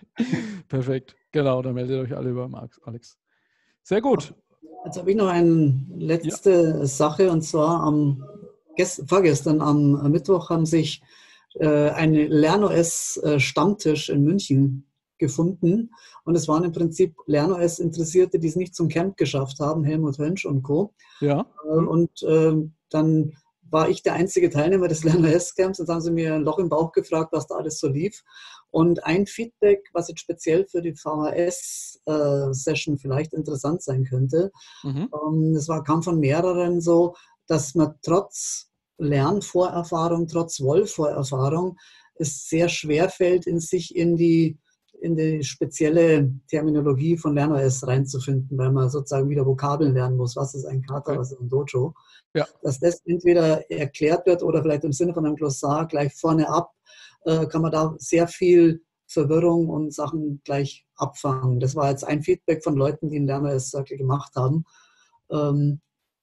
Perfekt. Genau, dann meldet euch alle über Alex. Sehr gut.
Jetzt habe ich noch eine letzte ja. Sache und zwar am gest, vorgestern am Mittwoch haben sich äh, eine Lern-O S-Stammtisch in München gefunden und es waren im Prinzip Lern-O S-Interessierte, die es nicht zum Camp geschafft haben, Helmut Hönsch und Co.
Ja.
Cool. Und äh, dann war ich der einzige Teilnehmer des Lern-O S-Camps und dann haben sie mir ein Loch im Bauch gefragt, was da alles so lief. Und ein Feedback, was jetzt speziell für die V H S-Session äh, vielleicht interessant sein könnte,
mhm.
ähm, das war, kam von mehreren so, dass man trotz Lernvorerfahrung, trotz Wollvorerfahrung, es sehr schwer fällt, in sich in die in die spezielle Terminologie von Lern-O S reinzufinden, weil man sozusagen wieder Vokabeln lernen muss. Was ist ein Kata, okay. was ist ein Dojo?
Ja.
Dass das entweder erklärt wird oder vielleicht im Sinne von einem Glossar gleich vorne ab, äh, kann man da sehr viel Verwirrung und Sachen gleich abfangen. Das war jetzt ein Feedback von Leuten, die einen Lern-O S-Circle gemacht haben ähm,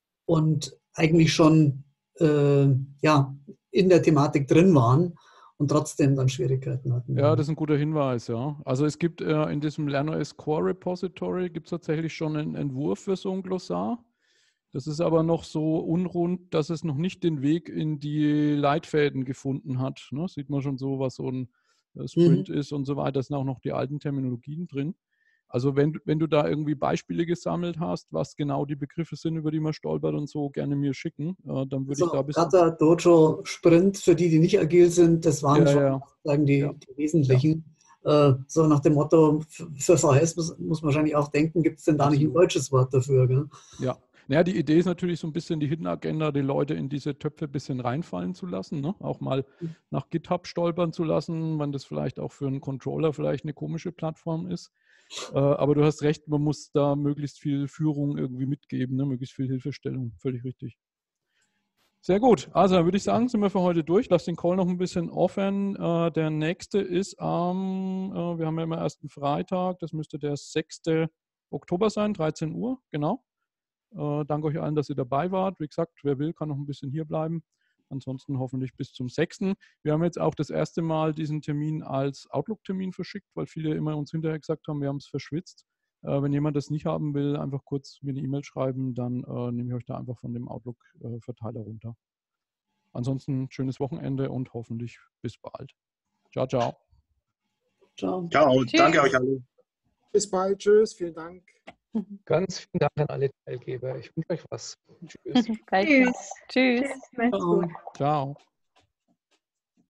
und eigentlich schon äh, ja, in der Thematik drin waren und trotzdem dann Schwierigkeiten hatten.
Ja, das ist ein guter Hinweis, ja. Also es gibt äh, in diesem Lern-O S Core Repository gibt es tatsächlich schon einen Entwurf für so ein Glossar. Das ist aber noch so unrund, dass es noch nicht den Weg in die Leitfäden gefunden hat. Ne? Sieht man schon so, was so ein äh, Sprint mhm. ist und so weiter. Da sind auch noch die alten Terminologien drin. Also wenn, wenn du da irgendwie Beispiele gesammelt hast, was genau die Begriffe sind, über die man stolpert und so, gerne mir schicken. Äh, dann würde
Also
ich da ein bisschen...
Kata, Dojo, Sprint, für die, die nicht agil sind, das waren
Ja,
schon
ja.
sagen die,
Ja.
die wesentlichen. Äh, so nach dem Motto, für, für V H S muss, muss man wahrscheinlich auch denken, gibt es denn da nicht ein
Absolut.
deutsches Wort dafür? Gell?
Ja. Naja, die Idee ist natürlich so ein bisschen die Hidden Agenda, die Leute in diese Töpfe ein bisschen reinfallen zu lassen, ne? Auch mal nach GitHub stolpern zu lassen, wenn das vielleicht auch für einen Controller vielleicht eine komische Plattform ist. Äh, aber du hast recht, man muss da möglichst viel Führung irgendwie mitgeben, ne? Möglichst viel Hilfestellung, völlig richtig. Sehr gut, also dann würde ich sagen, sind wir für heute durch. Lass den Call noch ein bisschen offen. Äh, der nächste ist am, äh, wir haben ja immer ersten Freitag, das müsste der sechste Oktober sein, dreizehn Uhr, genau. Äh, danke euch allen, dass ihr dabei wart. Wie gesagt, wer will, kann noch ein bisschen hier bleiben. Ansonsten hoffentlich bis zum sechsten Wir haben jetzt auch das erste Mal diesen Termin als Outlook-Termin verschickt, weil viele immer uns hinterher gesagt haben, wir haben es verschwitzt. Äh, wenn jemand das nicht haben will, einfach kurz mir eine E-Mail schreiben, dann äh, nehme ich euch da einfach von dem Outlook-Verteiler runter. Ansonsten schönes Wochenende und hoffentlich bis bald. Ciao, ciao.
Ciao.
Ciao,
Tschüss.
danke euch alle.
Bis bald. Tschüss. Vielen Dank.
Ganz vielen Dank an alle Teilgeber. Ich wünsche euch was. Tschüss.
Tschüss. Tschüss. Macht's
Ciao.
gut.
Ciao.